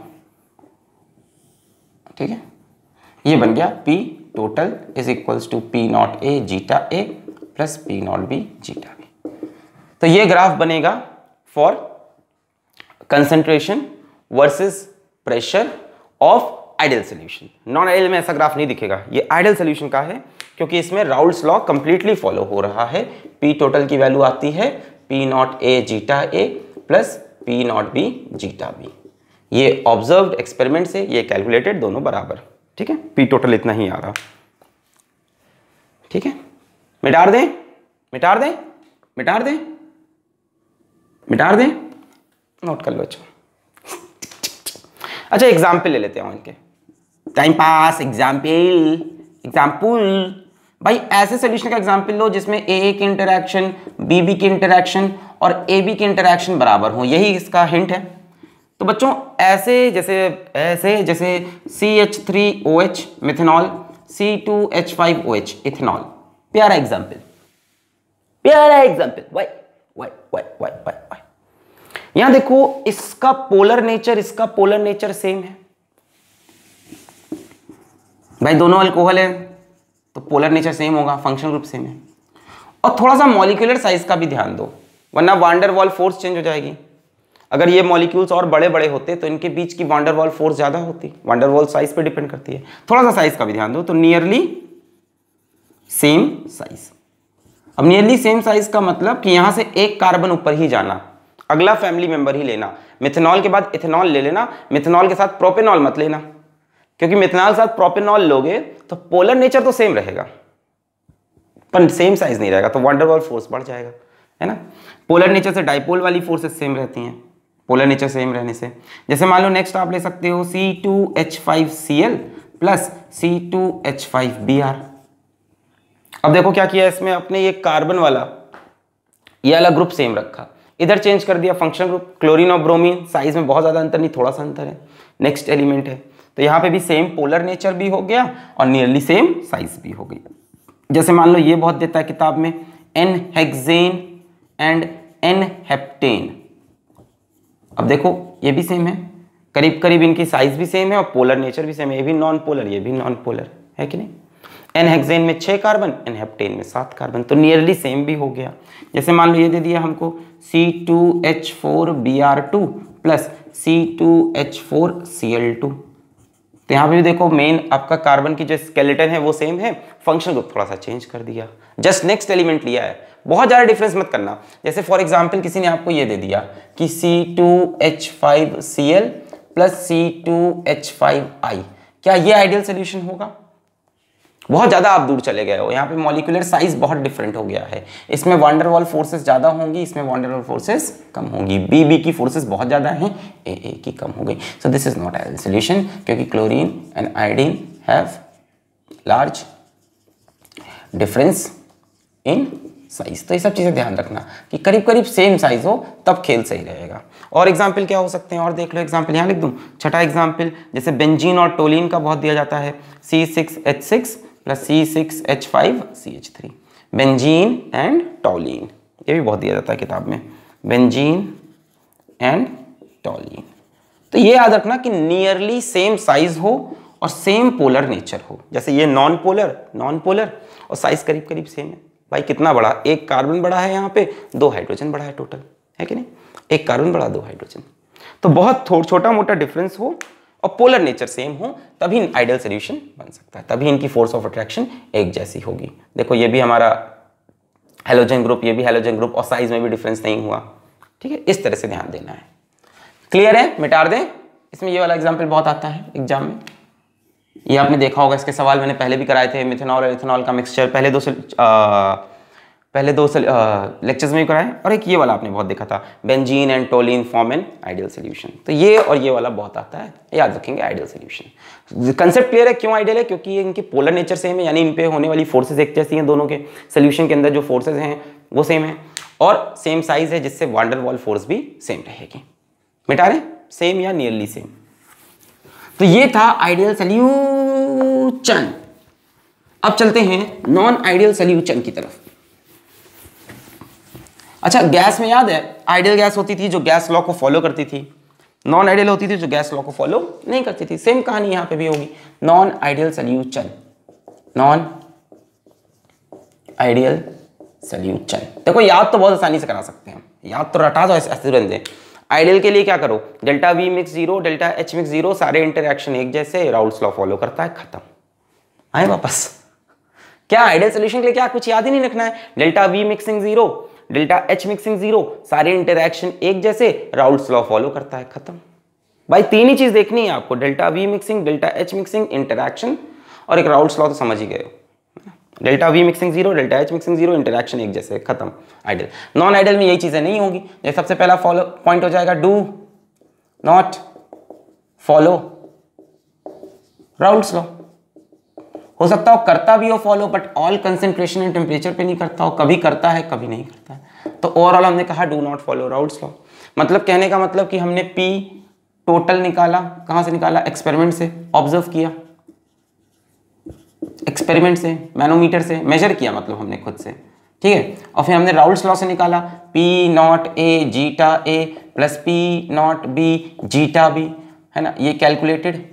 ठीक है। ये बन गया P total is equals to P not A zeta A plus P not B zeta B. तो ये ग्राफ बनेगा for concentration versus pressure of ideal solution. Non ideal में ऐसा ग्राफ नहीं दिखेगा, ये आइडियल सोल्यूशन का है क्योंकि इसमें राउल्ट्स लॉ कंप्लीटली फॉलो हो रहा है। P टोटल की वैल्यू आती है P not A zeta A plus P not B zeta B. ये ऑब्जर्व्ड एक्सपेरिमेंट से, ये कैलकुलेटेड, दोनों बराबर, ठीक है। P टोटल इतना ही आ रहा, ठीक है। मिटार दें, मिटार दें, मिटार दें, मिटार दें, नोट कर लो। अच्छा अच्छा एग्जाम्पल ले लेते हैं इनके, टाइम पास, एग्जाम्पल एग्जाम्पल भाई ऐसे सोल्यूशन का एग्जाम्पल लो जिसमें ए ए की इंटरैक्शन, बी बी की इंटरैक्शन और ए बी की इंटरैक्शन बराबर हो, यही इसका हिंट है। तो बच्चों ऐसे जैसे ऐसे जैसे C H three O H methanol, C two H five O H ethanol, प्यारा एग्जाम्पल, प्यारा एग्जाम्पल। वाई वाई वाई वाई वाई वाई यहां देखो, इसका पोलर नेचर, इसका पोलर नेचर सेम है। भाई दोनों अल्कोहल है तो पोलर नेचर सेम होगा, फंक्शनल ग्रुप सेम है। और थोड़ा सा मॉलिक्यूलर साइज का भी ध्यान दो, वरना van der Waal force change हो जाएगी। अगर ये मॉलिक्यूल्स और बड़े बड़े होते तो इनके बीच की वान डेर वाल फोर्स ज्यादा होती, वान डेर वाल साइज पे डिपेंड करती है। थोड़ा सा साइज का भी ध्यान दो। तो नियरली सेम साइज। अब नियरली सेम साइज का मतलब कि यहां से एक कार्बन ऊपर ही जाना। अगला फैमिली मेंबर ही लेना। मिथेनॉल के बाद इथेनॉल ले लेना, मिथेनॉल के साथ प्रोपेनॉल मत लेना, क्योंकि मिथेनॉल के साथ प्रोपेनॉल लोगे तो पोलर नेचर तो सेम रहेगा पर सेम साइज नहीं रहेगा, तो वान डेर वाल्स फोर्स बढ़ जाएगा, है ना। पोलर नेचर से डाइपोल वाली फोर्सेस सेम रहती हैं, पोलर नेचर सेम रहने से। जैसे मान लो नेक्स्ट आप ले सकते हो C two H five C L plus C two H five B R. अब देखो क्या किया इसमें अपने, ये कार्बन वाला ये वाला ग्रुप सेम रखा, इधर चेंज कर दिया फंक्शनल ग्रुप, क्लोरीन और ब्रोमीन, साइज में बहुत ज्यादा अंतर नहीं, थोड़ा सा अंतर है, नेक्स्ट एलिमेंट है, तो यहाँ पे भी सेम पोलर नेचर भी हो गया और नियरली सेम साइज भी हो गई। जैसे मान लो ये बहुत देता है किताब में N hexane and N heptane. अब देखो ये भी सेम है, करीब करीब इनकी साइज भी सेम है और पोलर नेचर भी सेम है, ये भी नॉन पोलर ये भी नॉन पोलर है कि नहीं। एन हेक्सेन में छह कार्बन, एन हेप्टेन में सात कार्बन, तो नियरली सेम भी हो गया। जैसे मान लो ये दे दिया हमको C two H four B R two plus C two H four C L two, तो यहाँ पे भी देखो मेन आपका कार्बन की जो स्केलेटन है वो सेम है, फंक्शन ग्रुप थोड़ा सा चेंज कर दिया, जस्ट नेक्स्ट एलिमेंट लिया है, बहुत ज्यादा डिफरेंस मत करना। जैसे फॉर एग्जांपल किसी ने आपको ये दे दिया कि C two H five C L plus C two H five I, क्या ये आइडियल सोल्यूशन होगा? बहुत ज्यादा आप दूर चले गए हो, यहाँ पे मॉलिक्यूलर साइज बहुत डिफरेंट हो गया है, इसमें वान डेर वाल्स फोर्सेस ज्यादा होंगी, इसमें वान डेर वाल्स फोर्सेस कम होंगी, बी बी की फोर्सेस बहुत ज्यादा हैं, ए ए की कम हो गई। So this is not ideal solution, क्योंकि chlorine and iodine have large difference in size. तो ये सब चीजें ध्यान रखना कि करीब करीब सेम साइज हो तब खेल सही रहेगा। और एग्जाम्पल क्या हो सकते हैं और देख लो, एग्जाम्पल यहाँ लिख दूँ, छठा एग्जाम्पल जैसे बेंजीन और टोलिन का बहुत दिया जाता है, C six H six plus C six H five C H three, benzene and toluene, ये भी बहुत दिया जाता है किताब में, बेंजीन एंड टोलिन। तो ये याद रखना कि नियरली सेम साइज हो और सेम पोलर नेचर हो, जैसे ये नॉन पोलर नॉन पोलर और साइज करीब करीब सेम है। भाई कितना बड़ा, एक कार्बन बड़ा है यहाँ पे, दो हाइड्रोजन बड़ा है टोटल, है कि नहीं, एक कार्बन बड़ा दो हाइड्रोजन, तो बहुत थोड़ा छोटा मोटा डिफरेंस हो और पोलर नेचर सेम हो तभी आइडियल सॉल्यूशन बन सकता है, तभी इनकी फोर्स ऑफ अट्रैक्शन एक जैसी होगी। देखो ये भी हमारा हेलोजन ग्रुप, ये भी हेलोजन ग्रुप और साइज में भी डिफरेंस नहीं हुआ, ठीक है, इस तरह से ध्यान देना है। क्लियर है, मिटा दें। इसमें ये वाला एग्जाम्पल बहुत आता है एग्जाम में, ये आपने देखा होगा, इसके सवाल मैंने पहले भी कराए थे, मिथेनॉल और इथेनॉल का मिक्सचर, पहले दो आ, पहले दो लेक्चर्स में भी कराए, और एक ये वाला आपने बहुत देखा था, benzene and toluene form an ideal solution. तो ये और ये वाला बहुत आता है, याद रखेंगे आइडियल सॉल्यूशन। कंसेप्ट क्लियर है क्यों आइडियल है, क्योंकि ये इनके पोलर नेचर सेम है, यानी इन पे होने वाली फोर्सेज एक जैसी हैं, दोनों के सोल्यूशन के अंदर जो फोर्सेज हैं वो सेम है और सेम साइज है, जिससे वान डेर वाल्स फोर्स भी सेम रहेगी। मिटा रहे, सेम या नियरली सेम। तो ये था आइडियल सॉल्यूशन। अब चलते हैं नॉन आइडियल सॉल्यूशन की तरफ। अच्छा, गैस में याद है आइडियल गैस होती थी जो गैस लॉ को फॉलो करती थी, नॉन आइडियल होती थी जो गैस लॉ को फॉलो नहीं करती थी। सेम कहानी यहां पे भी होगी, non ideal solution, non ideal solution. देखो याद तो बहुत आसानी से करा सकते हैं, याद तो रटा दो ऐसे तुरंत। आइडियल के लिए क्या करो, delta V mix zero, delta H mix zero, सारे इंटरैक्शन एक जैसे, राउल्ट्स लॉ फॉलो करता है, खत्म। आए वापस, क्या आइडियल सॉल्यूशन के लिए क्या कुछ याद ही नहीं रखना है, delta V mixing zero, delta H mixing zero, सारे इंटरैक्शन एक जैसे, राउल्ट्स लॉ फॉलो करता है, खत्म। भाई तीन ही चीज देखनी है आपको, delta V mixing, delta H mixing, interaction और एक राउल्ट्स लॉ, तो समझ ही गए हो। Delta V mixing zero, delta H mixing zero, interaction एक जैसे, खत्म आइडियल। नॉन आइडियल में यही चीजें नहीं होगी। जैसे सबसे पहला फॉलो पॉइंट हो जाएगा, do not follow Raoult's law. हो सकता हो करता भी हो follow, but all concentration and temperature पे नहीं करता हो, कभी करता है कभी नहीं करता है। तो ओवरऑल हमने कहा do not follow Raoult's law, मतलब कहने का मतलब कि हमने पी टोटल निकाला, कहां से निकाला, एक्सपेरिमेंट से, ऑब्जर्व किया, एक्सपेरिमेंट से, मैनोमीटर से मेजर किया, मतलब हमने खुद से, ठीक है। और फिर हमने राउल्ट्स लॉ से निकाला P not A zeta A plus P not B zeta B, है ना, ये कैलकुलेटेड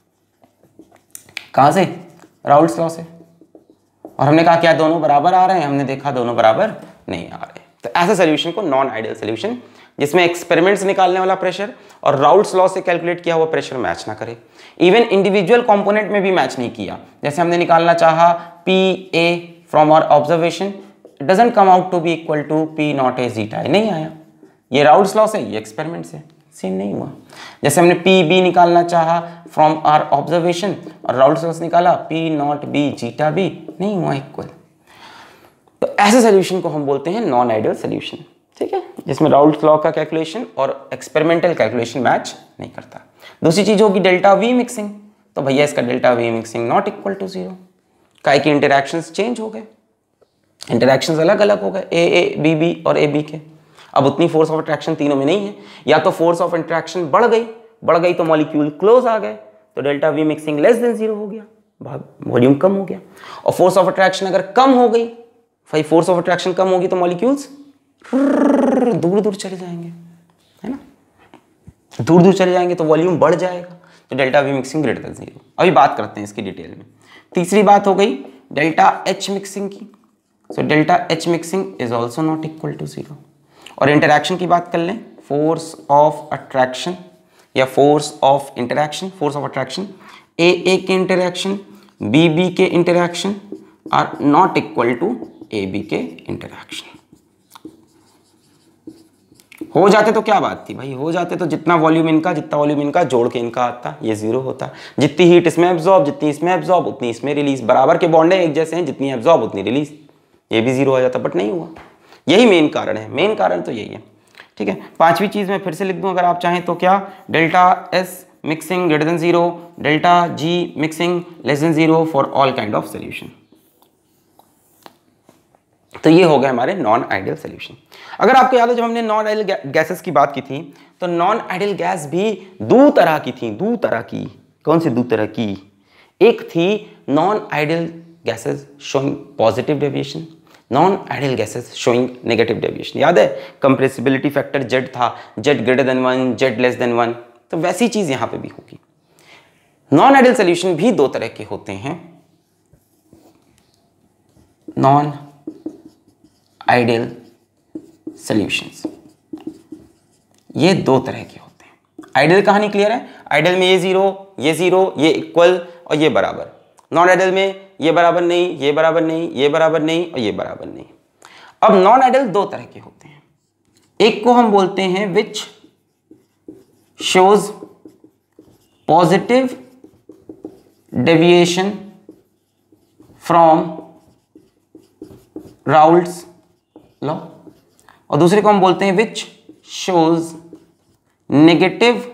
कहां से, राउल्ट्स लॉ से। और हमने कहा क्या दोनों बराबर आ रहे हैं, हमने देखा दोनों बराबर नहीं आ रहे। तो ऐसे सोल्यूशन को नॉन आइडियल सोल्यूशन, जिसमें एक्सपेरिमेंट से निकालने वाला प्रेशर और राउल्ट्स लॉ से कैलकुलेट किया हुआ प्रेशर मैच ना करे, इवन इंडिविजुअल कंपोनेंट में भी मैच नहीं किया। जैसे हमने निकालना चाहा P A from our observation, it doesn't come out to be equal to P not A zeta A, नहीं आया। ये राउल्ट्स लॉ से, ये एक्सपेरिमेंट से, सेम नहीं हुआ। जैसे हमने पी बी निकालना चाहा फ्रॉम आर ऑब्जर्वेशन और राउल्ट्स लॉ से निकाला P not B zeta B, नहीं हुआ इक्वल। तो ऐसे सोल्यूशन को हम बोलते हैं नॉन आइडियल सोल्यूशन, ठीक है, जिसमें राउल्ट्स लॉ का कैलकुलेशन और एक्सपेरिमेंटल कैलकुलेशन मैच नहीं करता। दूसरी चीज होगी डेल्टा वी मिक्सिंग, तो भैया इसका delta V mixing not equal to zero, काहे की इंटरैक्शंस चेंज हो गए, इंटरैक्शंस अलग अलग हो गए ए ए बी बी और ए बी के। अब उतनी फोर्स ऑफ अट्रैक्शन तीनों में नहीं है, या तो फोर्स ऑफ इंटरैक्शन बढ़ गई बढ़ गई तो मॉलिक्यूल क्लोज आ गए, तो delta V mixing less than zero हो गया, वॉल्यूम कम हो गया। और फोर्स ऑफ अट्रैक्शन अगर कम हो गई, भाई फोर्स ऑफ अट्रैक्शन कम होगी तो मॉलिक्यूल्स दूर दूर चले जाएंगे, है ना, दूर दूर चले जाएंगे तो वॉल्यूम बढ़ जाएगा, तो delta V mixing greater than zero. अभी बात करते हैं इसकी डिटेल में। तीसरी बात हो गई डेल्टा एच मिक्सिंग की, so delta H mixing is also not equal to zero. और इंटरैक्शन की बात कर लें, फोर्स ऑफ अट्रैक्शन या force of interaction, force of attraction A A के इंटरैक्शन बी बी के interaction are not equal to A B के interaction. हो जाते तो क्या बात थी भाई, हो जाते तो जितना वॉल्यूम इनका जितना वॉल्यूम इनका जोड़ के इनका आता, ये जीरो होता। जितनी हीट इसमें एब्जॉर्ब जितनी इसमें एब्जॉर्ब उतनी इसमें रिलीज, बराबर के बॉन्ड है एक जैसे हैं, जितनी एब्जॉर्ब उतनी रिलीज, ये भी जीरो हो जाता, बट नहीं हुआ। यही मेन कारण है, मेन कारण तो यही है, ठीक है। पांचवी चीज मैं फिर से लिख दूं अगर आप चाहें तो, क्या, delta S mixing greater than zero, delta G mixing less than zero for all kind of solution. तो ये हो गए हमारे नॉन आइडियल सोल्यूशन। अगर आपको याद है जब हमने नॉन आइडियल गैसेस की बात की थी, तो नॉन आइडियल गैस भी दो तरह की थी, दो तरह की। कौन सी दो तरह की? एक थी non ideal gases showing positive deviation, non ideal gases showing negative deviation. याद है कंप्रेसिबिलिटी फैक्टर जेड था, Z greater than one, Z less than one, तो वैसी चीज यहां पे भी होगी। नॉन आइडियल सोल्यूशन भी दो तरह के होते हैं, नॉन आइडियल सॉल्यूशंस, ये दो तरह के होते हैं। आइडियल कहानी क्लियर है, आइडियल में ये जीरो, ये जीरो, ये इक्वल और ये बराबर। नॉन आइडियल में ये बराबर नहीं, ये बराबर नहीं, ये बराबर नहीं और ये बराबर नहीं। अब नॉन आइडियल दो तरह के होते हैं, एक को हम बोलते हैं which shows positive deviation from Raoult's law, और दूसरे को हम बोलते हैं which shows negative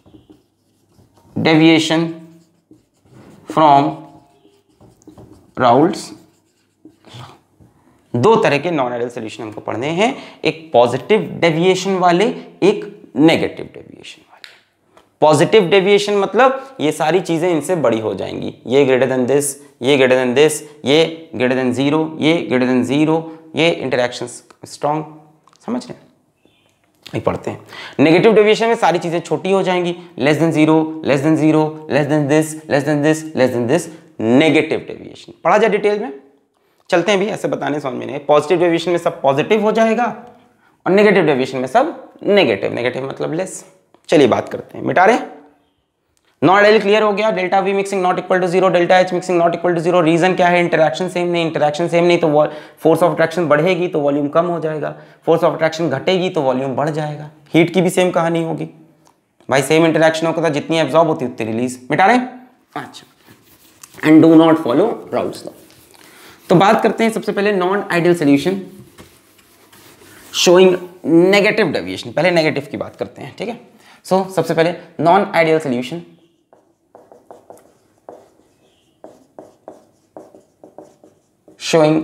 deviation from Raoult's law. दो तरह के नॉन आइडियल सॉल्यूशन हमको पढ़ने हैं, एक पॉजिटिव डेविएशन वाले, एक नेगेटिव डेविएशन वाले। पॉजिटिव डेविएशन मतलब ये सारी चीजें इनसे बड़ी हो जाएंगी, ये ग्रेटर देन दिस, ये ग्रेटर देन दिस, ये ग्रेटर देन जीरो, ये ग्रेटर देन जीरो, ये इंटरैक्शंस स्ट्रॉन्ग, समझ रहे हैं, पढ़ते हैं। नेगेटिव डेविएशन में सारी चीजें छोटी हो जाएंगी, less than zero, less than zero, less than this, less than this, less than this, negative deviation. पढ़ा जाए डिटेल में, चलते हैं भी, ऐसे बताने समझ में नहीं। पॉजिटिव डेविएशन में सब पॉजिटिव हो जाएगा और नेगेटिव डेविएशन में सब नेगेटिव, नेगेटिव मतलब लेस। चलिए बात करते हैं, मिटा रहे हैं। नॉन आइडियल क्लियर हो गया, delta V mixing not equal to zero, delta H mixing not equal to zero. Reason क्या है? इंटरैक्शन सेम नहीं, इंटरैक्शन सेम नहीं तो फोर्स ऑफ अट्रैक्शन बढ़ेगी तो वॉल्यूम कम हो जाएगा, फोर्स ऑफ अट्रैक्शन घटेगी तो वॉल्यूम बढ़ जाएगा। हीट की भी सेम कहानी होगी भाई, सेम इंटरैक्शन होगा, जितनी एब्जॉर्ब होती उतनी रिलीज। मिटा रहे हैं, अच्छा। And do not follow Raoult's law. तो बात करते हैं सबसे पहले non ideal solution showing negative deviation. पहले नेगेटिव की बात करते हैं, ठीक है। सो so, सबसे पहले non ideal solution showing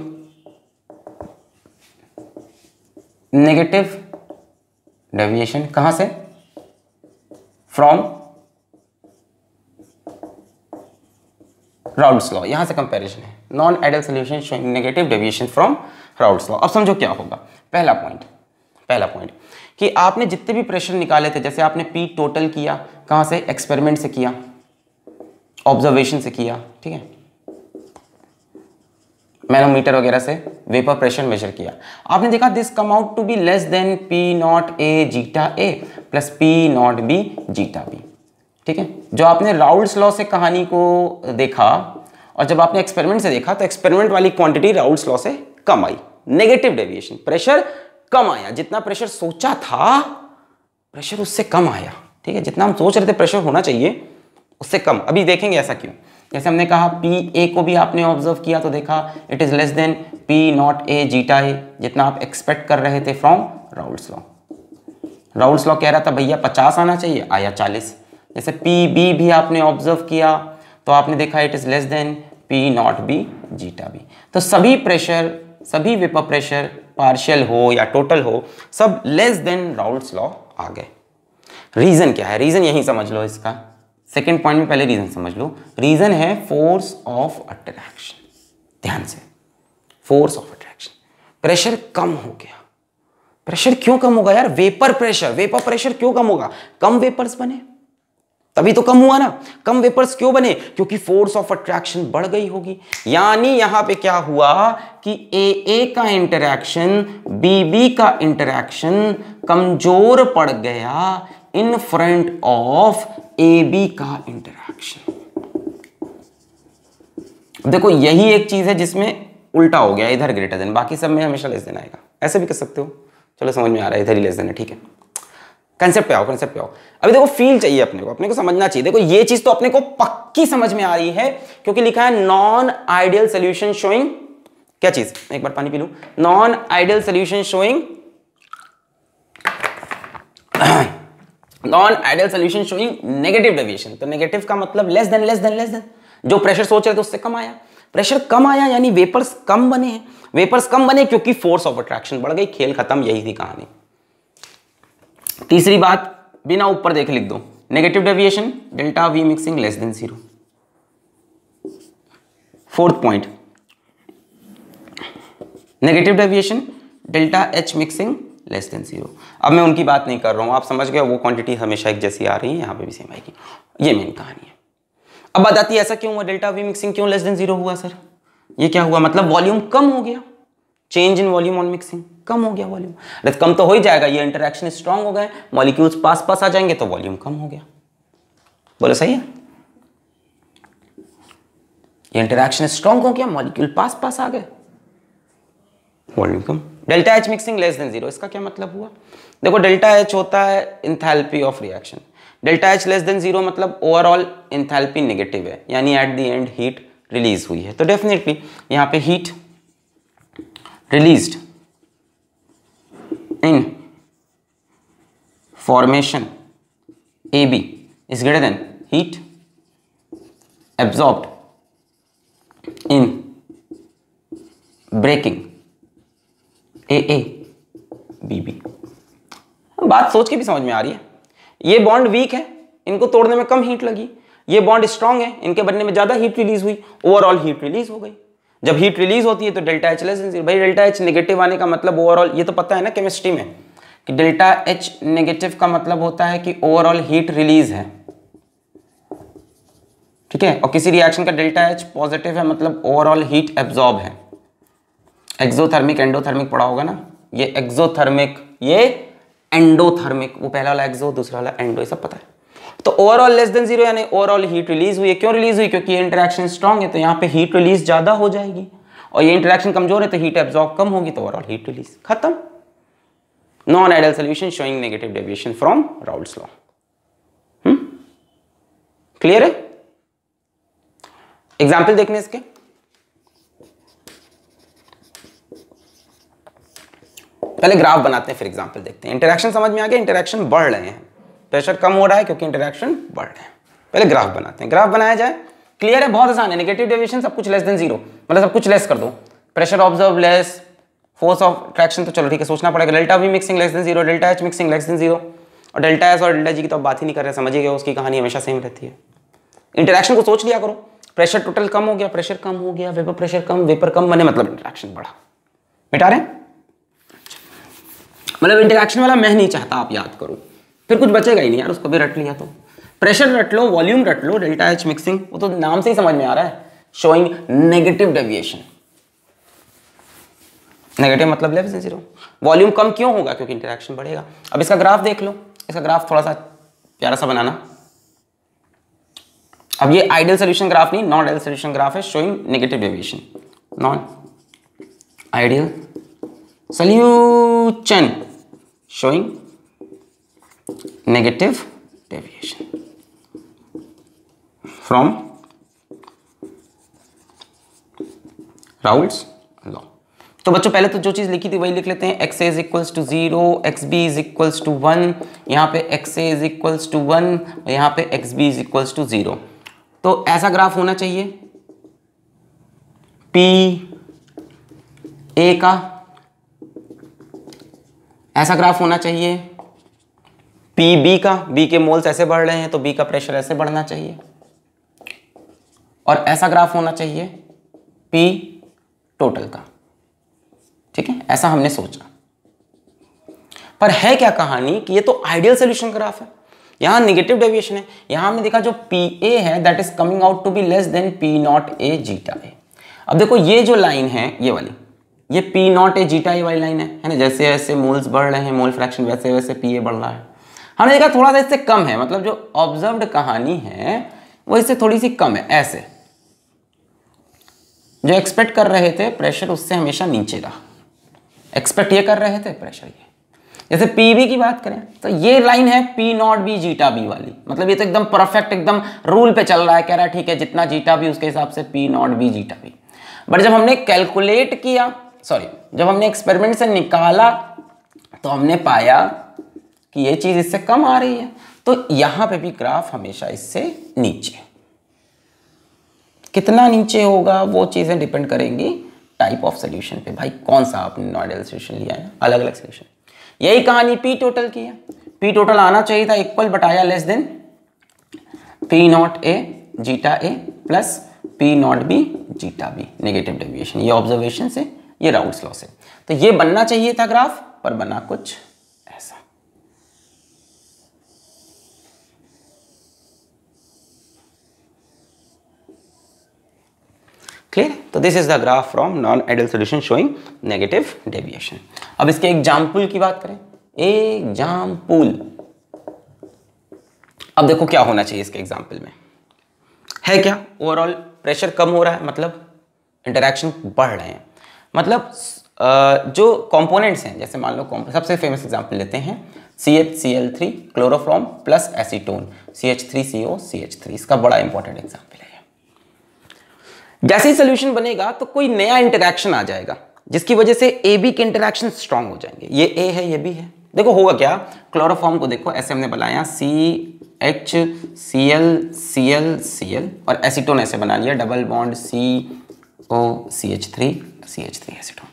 negative deviation, कहां से? From Rault's law, यहां से कंपैरिजन है। Non ideal solution showing negative deviation from Raoult's law. अब समझो क्या होगा। पहला पॉइंट पहला पॉइंट कि आपने जितने भी प्रेशर निकाले थे, जैसे आपने पी टोटल किया, कहां से? एक्सपेरिमेंट से किया, ऑब्जर्वेशन से किया, ठीक है, मैनोमीटर वगैरह से वेपर प्रेशर मेजर किया। आपने देखा this come out to be less than P not A zeta A plus P not B zeta B, ठीक है। जो आपने राउल्ट्स लॉ से कहानी को देखा और जब आपने एक्सपेरिमेंट से देखा तो एक्सपेरिमेंट वाली क्वांटिटी राउल्ट्स लॉ से कम आई, नेगेटिव डेविएशन, प्रेशर कम आया। जितना प्रेशर सोचा था प्रेशर उससे कम आया, ठीक है, जितना हम सोच रहे थे प्रेशर होना चाहिए उससे कम। अभी देखेंगे ऐसा क्यों। जैसे हमने कहा पी ए को भी आपने ऑब्जर्व किया तो देखा it is less than P not A zeta A, जितना आप एक्सपेक्ट कर रहे थे from Raoult's law. Raoult's law कह रहा था भैया पचास आना चाहिए, आया चालीस। जैसे पी बी भी आपने ऑब्जर्व किया तो आपने देखा it is less than P not B zeta B. तो सभी प्रेशर, सभी वेपर प्रेशर पार्शियल हो या टोटल हो, सब लेस देन राउल्ट्स लॉ आ गए। रीजन क्या है, रीजन यही समझ लो इसका, सेकेंड पॉइंट में पहले रीजन समझ लो। रीजन है फोर्स ऑफ अट्रैक्शन। ध्यान से, फोर्स ऑफ अट्रैक्शन, प्रेशर कम हो गया। प्रेशर क्यों कम होगा यार, वेपर प्रेशर, वेपर प्रेशर क्यों कम होगा, कम वेपर्स बने तभी तो कम हुआ ना। कम वेपर्स क्यों बने, क्योंकि फोर्स ऑफ अट्रैक्शन बढ़ गई होगी। यानी यहां पे क्या हुआ कि ए ए का इंटरैक्शन बी बी का इंटरैक्शन कमजोर पड़ गया in front of A B का इंटरैक्शन। देखो यही एक चीज है जिसमें उल्टा हो गया, इधर ग्रेटर देन, बाकी सब में हमेशा लेस देन आएगा। ऐसे भी कर सकते हो, चलो समझ में आ रहा है, इधर ही लेस देन है, ठीक है। कंसेप्ट पे आओ, कंसेप्ट पे आओ। अभी देखो फील चाहिए अपने को, अपने को समझना चाहिए। देखो ये चीज तो अपने को पक्की समझ में आ रही है क्योंकि लिखा है नॉन आइडियल सोल्यूशन शोइंग, क्या चीज, एक बार पानी पी लूं, non ideal solution showing, non ideal solution showing negative deviation. तो नेगेटिव का मतलब less than, less than, less than, जो प्रेशर सोच रहे थे उससे कम आया। प्रेशर कम आया यानी वेपर्स कम बने हैं। वेपर्स कम बने क्योंकि फोर्स ऑफ अट्रैक्शन बढ़ गई, खेल खत्म, यही थी कहानी। तीसरी बात बिना ऊपर देखे लिख दो, negative deviation delta V mixing less than zero. Fourth point, negative deviation delta H mixing less than zero. अब मैं उनकी बात नहीं कर रहा हूं, आप समझ गए, वो क्वांटिटी हमेशा एक जैसी आ रही है, यहां पे भी सेम आएगी, ये मेन कहानी है। अब बात आती है ऐसा क्यों हुआ, डेल्टा वी मिक्सिंग क्यों लेस देन जीरो हुआ सर, ये क्या हुआ, मतलब वॉल्यूम कम हो गया, change in volume on mixing, कम हो गया वॉल्यूम। अरे कम तो हो ही जाएगा, ये इंटरैक्शन स्ट्रांग हो गए, मॉलिक्यूल्स पास पास आ जाएंगे तो वॉल्यूम कम हो गया। बोलो सही है, ये इंटरैक्शन स्ट्रांग हो गया, मॉलिक्यूल पास पास आ गए, वॉल्यूम कम। Delta H mixing less than zero, इसका क्या मतलब हुआ, देखो डेल्टा एच होता है enthalpy of reaction, delta H less than zero मतलब ओवरऑल एंथैल्पी नेगेटिव है, यानी at the end heat release हुई है। तो डेफिनेटली यहां पे heat released in formation A B is greater than heat absorbed in breaking A A B B. बात सोच के भी समझ में आ रही है, ये बॉन्ड वीक है, इनको तोड़ने में कम हीट लगी, ये बॉन्ड स्ट्रांग है, इनके बनने में ज्यादा हीट रिलीज हुई, ओवरऑल हीट रिलीज हो गई। जब हीट रिलीज होती है तो delta H less than zero. भाई डेल्टा एच नेगेटिव आने का मतलब ओवरऑल, ये तो पता है ना केमिस्ट्री में कि डेल्टा एच नेगेटिव का मतलब होता है कि ओवरऑल हीट रिलीज है, ठीक है। और किसी रिएक्शन का डेल्टा एच पॉजिटिव है मतलब ओवरऑल हीट एब्जॉर्ब है। एक्सोथर्मिक एंडोथर्मिक पढ़ा होगा ना, ये एक्सोथर्मिक ये एंडोथर्मिक, वो पहला वाला एक्सो दूसरा वाला एंडो, ये सब पता है। तो ओवरऑल लेस देन जीरो यानी ओवरऑल हीट रिलीज हुई है। क्यों रिलीज हुई, क्योंकि ये इंटरेक्शन स्ट्रांग है तो यहाँ पे हीट रिलीज ज्यादा हो जाएगी, और ये इंटरेक्शन कमजोर है तो हीट एब्जॉर्ब कम होगी, तो ओवरऑल हीट रिलीज खत्म। Non ideal solution showing negative deviation from Raoult's law. Hmm clear है। एग्जाम्पल देखने इसके, पहले ग्राफ बनाते हैं फिर एग्जाम्पल देखते हैं। इंटरेक्शन समझ में आ गया, इंटरेक्शन बढ़ रहे हैं, प्रेशर कम हो रहा है क्योंकि इंटरेक्शन बढ़ रहे हैं। पहले ग्राफ बनाते हैं, ग्राफ बनाया जाए, क्लियर है, बहुत आसान है। नेगेटिव डेविएशन सब कुछ लेस देन जीरो, मतलब सब कुछ लेस कर दो, pressure observe less, force of attraction तो चलो ठीक है सोचना पड़ेगा, delta V mixing less than zero, delta H mixing less than zero, और डेल्टा एस और डेल्टा जी की तो बात ही नहीं कर रहे, समझिए उसकी कहानी हमेशा सेम रहती है। इंटरेक्शन को सोच लिया करो, प्रेशर टोटल कम हो गया, प्रेशर कम हो गया, वेपर प्रेशर कम, वेपर कम बने मतलब इंटरेक्शन बढ़ा। मिटा रहे हैं, मतलब इंटरेक्शन वाला मैं नहीं चाहता आप याद करो, फिर कुछ बचेगा ही नहीं यार, उसको भी रट लिया तो। प्रेशर रट लो, वॉल्यूम रट लो, डेल्टा एच मिक्सिंग, वो तो नाम से ही समझ में आ रहा है, शोइंग नेगेटिव डेविएशन। नेगेटिव मतलब लेस देन जीरो। वॉल्यूम कम क्यों होगा, क्योंकि इंटरेक्शन बढ़ेगा। अब इसका ग्राफ देख लो, इसका ग्राफ थोड़ा सा प्यारा सा बनाना। अब ये आइडियल सोल्यूशन ग्राफ नहीं, नॉन आइडियल सोल्यूशन ग्राफ है, showing negative deviation. Non ideal solution showing negative deviation from Raoult's law. तो बच्चों पहले तो जो चीज लिखी थी वही लिख लेते हैं, X A is equals to zero, X B is equals to one, यहाँ पे X A is equals to one, यहाँ पे X B is equals to zero. तो ऐसा ग्राफ होना चाहिए पी ए का, ऐसा ग्राफ होना चाहिए पी बी का, बी के मोल्स ऐसे बढ़ रहे हैं तो बी का प्रेशर ऐसे बढ़ना चाहिए, और ऐसा ग्राफ होना चाहिए पी टोटल का। ठीक है, ऐसा हमने सोचा। पर है क्या कहानी कि ये तो आइडियल सोल्यूशन ग्राफ है, यहां नेगेटिव डेविएशन है। यहां हमने देखा जो पी ए है that is coming out to be less than P not A zeta A. अब देखो ये जो लाइन है ये वाली, ये P not A zeta A वाली लाइन है, है ना। जैसे जैसे मोल्स बढ़ रहे हैं, मोल फ्रैक्शन, वैसे वैसे पी ए बढ़ रहा है। हमने देखा थोड़ा सा इससे कम है, मतलब जो ऑब्जर्व्ड कहानी है वो इससे थोड़ी सी कम है। ऐसे जो एक्सपेक्ट कर रहे थे प्रेशर उससे हमेशा नीचे रहा, एक्सपेक्ट ये कर रहे थे प्रेशर ये। जैसे पीबी की बात करें तो ये लाइन है P not B zeta B वाली, मतलब ये तो एकदम परफेक्ट, एकदम रूल पे चल रहा है, कह रहा है ठीक है जितना जीटा बी उसके हिसाब से P not B zeta B. But जब हमने कैलकुलेट किया, सॉरी जब हमने एक्सपेरिमेंट से निकाला तो हमने पाया कि ये चीज इससे कम आ रही है, तो यहां पे भी ग्राफ हमेशा इससे नीचे। कितना नीचे होगा वो चीजें डिपेंड करेंगी टाइप ऑफ सोल्यूशन पे। भाई कौन सा आपने नॉइडल सोल्यूशन लिया है, अलग अलग सोल्यूशन। यही कहानी पी टोटल की है, पी टोटल आना चाहिए था इक्वल बट आया less than P not A zeta A plus P not B zeta B, negative deviation. ये ऑब्जर्वेशन से, ये राउल्ट्स लॉ से। तो ये बनना चाहिए था ग्राफ, पर बना कुछ ऐसा। क्लियर? तो this is the graph from non ideal solution showing negative deviation. अब इसके एग्जाम्पल की बात करें, एग्जाम्पल। अब देखो क्या होना चाहिए इसके एग्जाम्पल में, है क्या, ओवरऑल प्रेशर कम हो रहा है, मतलब इंटरैक्शन बढ़ रहे हैं, मतलब जो कंपोनेंट्स हैं, जैसे मान लो सबसे फेमस एग्जांपल लेते हैं C H C L three chloroform plus acetone C H three C O C H three, इसका बड़ा इंपॉर्टेंट एग्जांपल है। जैसे ही सोल्यूशन बनेगा तो कोई नया इंटरैक्शन आ जाएगा जिसकी वजह से ए बी के इंटरैक्शन स्ट्रांग हो जाएंगे। ये ए है, ये बी है। देखो होगा क्या, क्लोरोफॉर्म को देखो ऐसे हमने बनाया C H C L C L C L, और एसीटोन ऐसे बना लिया double bond C O C H three C H three acetone.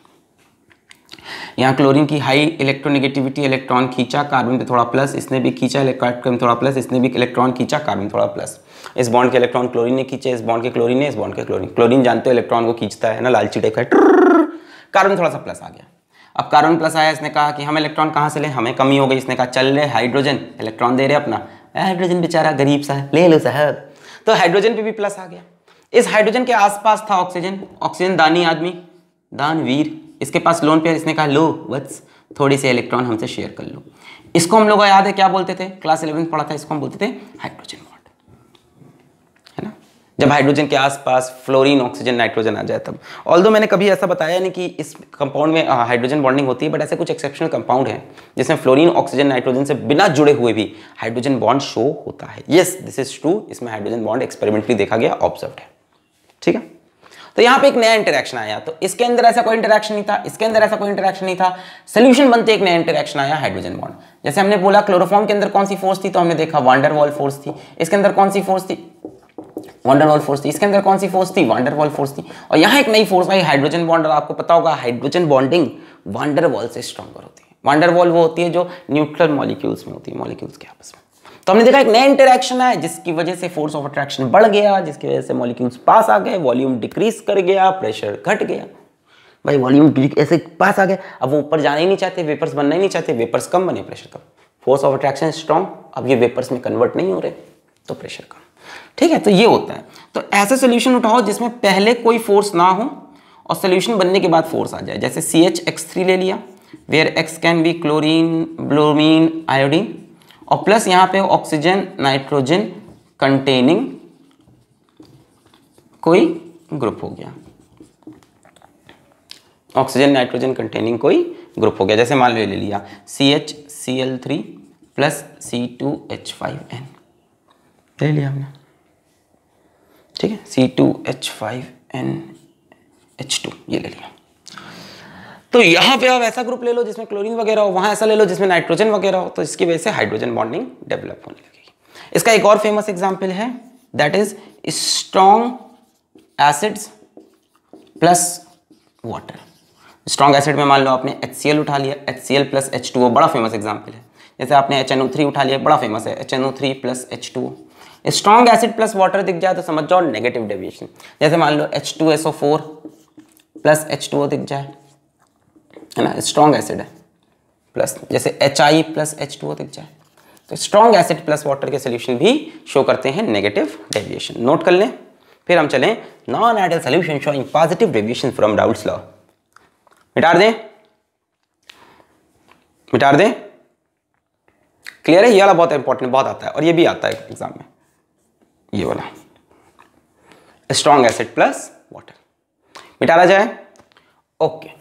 यहाँ क्लोरीन की हाई इलेक्ट्रोनेगेटिविटी, इलेक्ट्रॉन खींचा कार्बन पे थोड़ा प्लस, इसने भी खींचा इलेक्ट्रॉन थोड़ा प्लस, इसने भी इलेक्ट्रॉन खींचा कार्बन थोड़ा प्लस। इस बॉन्ड के इलेक्ट्रॉन क्लोरीन ने खींचे, इस बॉन्ड के क्लोरीन ने, इस बॉन्ड के क्लोरीन। क्लोरीन जानते हो इलेक्ट्रॉन को खींचता है ना, लालची टाइप का। कार्बन थोड़ा सा प्लस आ गया। अब कार्बन प्लस आया, इसने कहा कि हम इलेक्ट्रॉन कहाँ से लें, हमें कमी हो गई। इसने कहा चल रहे हाइड्रोजन, इलेक्ट्रॉन दे रहे अपना, हाइड्रोजन बेचारा गरीब सा है, ले लो साहब। तो हाइड्रोजन पे भी प्लस आ गया। इस हाइड्रोजन के आसपास था ऑक्सीजन, ऑक्सीजन दानी आदमी, दानवीर, इसके पास लोन पे, इसने कहा लो वत्स थोड़ी से इलेक्ट्रॉन हमसे शेयर कर लो। इसको हम लोग याद है क्या बोलते थे, क्लास इलेवेंथ पढ़ा था, इसको हम बोलते थे हाइड्रोजन बॉन्ड, है ना। जब हाइड्रोजन के आसपास फ्लोरीन ऑक्सीजन नाइट्रोजन आ जाए तब। ऑल्दो मैंने कभी ऐसा बताया नहीं कि इस कंपाउंड में हाइड्रोजन बॉन्डिंग होती है, बट ऐसे कुछ एक्सेप्शनल कंपाउंड है जिसमें फ्लोरीन ऑक्सीजन नाइट्रोजन से बिना जुड़े हुए भी हाइड्रोजन बॉन्ड शो होता है। यस दिस इज ट्रू, इसमें हाइड्रोजन बॉन्ड एक्सपेरिमेंटली देखा गया, ऑब्जर्व्ड है। ठीक है, तो यहाँ पे एक नया इंटरेक्शन आया, तो इसके अंदर ऐसा कोई इंटरेक्शन नहीं था, इसके अंदर ऐसा कोई इंटरेक्शन नहीं था। सोल्यूशन बनते एक नया इंटरेक्शन आया, हाइड्रोजन बॉन्ड। जैसे हमने बोला क्लोरोफॉर्म के अंदर कौन सी फोर्स थी, तो हमने देखा वान डेर वाल फोर्स थी। इसके अंदर कौन सी फोर्स थी, वान डेर वाल फोर्स थी। इसके अंदर कौन सी फोर्स थी, वान डेर वाल फोर्स थी। और यहाँ एक नई फोर्स आई, हाइड्रोजन बॉन्ड। और आपको पता होगा हाइड्रोजन बॉन्डिंग वान डेर वाल से स्ट्रॉन्गर होती है। वान डेर वाल वो होती है जो न्यूट्रल मॉलिक्यूल्स में होती है, मॉलिक्यूल्स के आपस में। तो हमने देखा एक नया इंटरेक्शन है जिसकी वजह से फोर्स ऑफ अट्रैक्शन बढ़ गया, जिसकी वजह से मॉलिक्यूल्स पास आ गए, वॉल्यूम डिक्रीज कर गया, प्रेशर घट गया। भाई वॉल्यूम ऐसे पास आ गए, अब वो ऊपर जाना ही नहीं चाहते, वेपर्स बनना ही नहीं चाहते, वेपर्स कम बने, प्रेशर कम। फोर्स ऑफ अट्रैक्शन स्ट्रॉन्ग, अब ये वेपर्स में कन्वर्ट नहीं हो रहे तो प्रेशर कम। ठीक है, तो ये होता है। तो ऐसे सोल्यूशन उठाओ जिसमें पहले कोई फोर्स ना हो और सोल्यूशन बनने के बाद फोर्स आ जाए। जैसे सी एच एक्स थ्री ले लिया, where X can be chlorine, bromine, iodine, और प्लस यहाँ पे ऑक्सीजन नाइट्रोजन कंटेनिंग कोई ग्रुप हो गया, ऑक्सीजन नाइट्रोजन कंटेनिंग कोई ग्रुप हो गया। जैसे मान लो ले लिया C H C L three plus C two H five N ले लिया हमने, ठीक है, C two H five N H two ये ले लिया। तो यहाँ पे आप ऐसा ग्रुप ले लो जिसमें क्लोरीन वगैरह हो, वहाँ ऐसा ले लो जिसमें नाइट्रोजन वगैरह हो, तो इसकी वजह से हाइड्रोजन बॉन्डिंग डेवलप होने लगेगी। इसका एक और फेमस एग्जाम्पल है, that is strong acids plus water. Strong acid में मान लो आपने एच सी एल उठा लिया, H C L plus H two O, बड़ा फेमस एग्जाम्पल है। जैसे आपने एच एन ओ थ्री उठा लिया, बड़ा फेमस है, H N O three plus H two O. Strong acid plus water दिख जाए तो समझ जाओ नेगेटिव डेविएशन। जैसे मान लो H two S O four plus H two O दिख जाए, है ना, स्ट्रॉन्ग एसिड है, प्लस जैसे H I plus H two O दिख जाए, तो स्ट्रॉन्ग एसिड प्लस वाटर के सोल्यूशन भी शो करते हैं नेगेटिव डेविएशन। नोट कर लें। फिर हम चलें non ideal solution showing positive deviation from Raoult's law. मिटा दें, मिटा दें, क्लियर है? ये वाला बहुत इंपॉर्टेंट, बहुत आता है, और ये भी आता है एग्जाम में, ये वाला स्ट्रॉन्ग एसिड प्लस वाटर मिटाना जाए। ओके,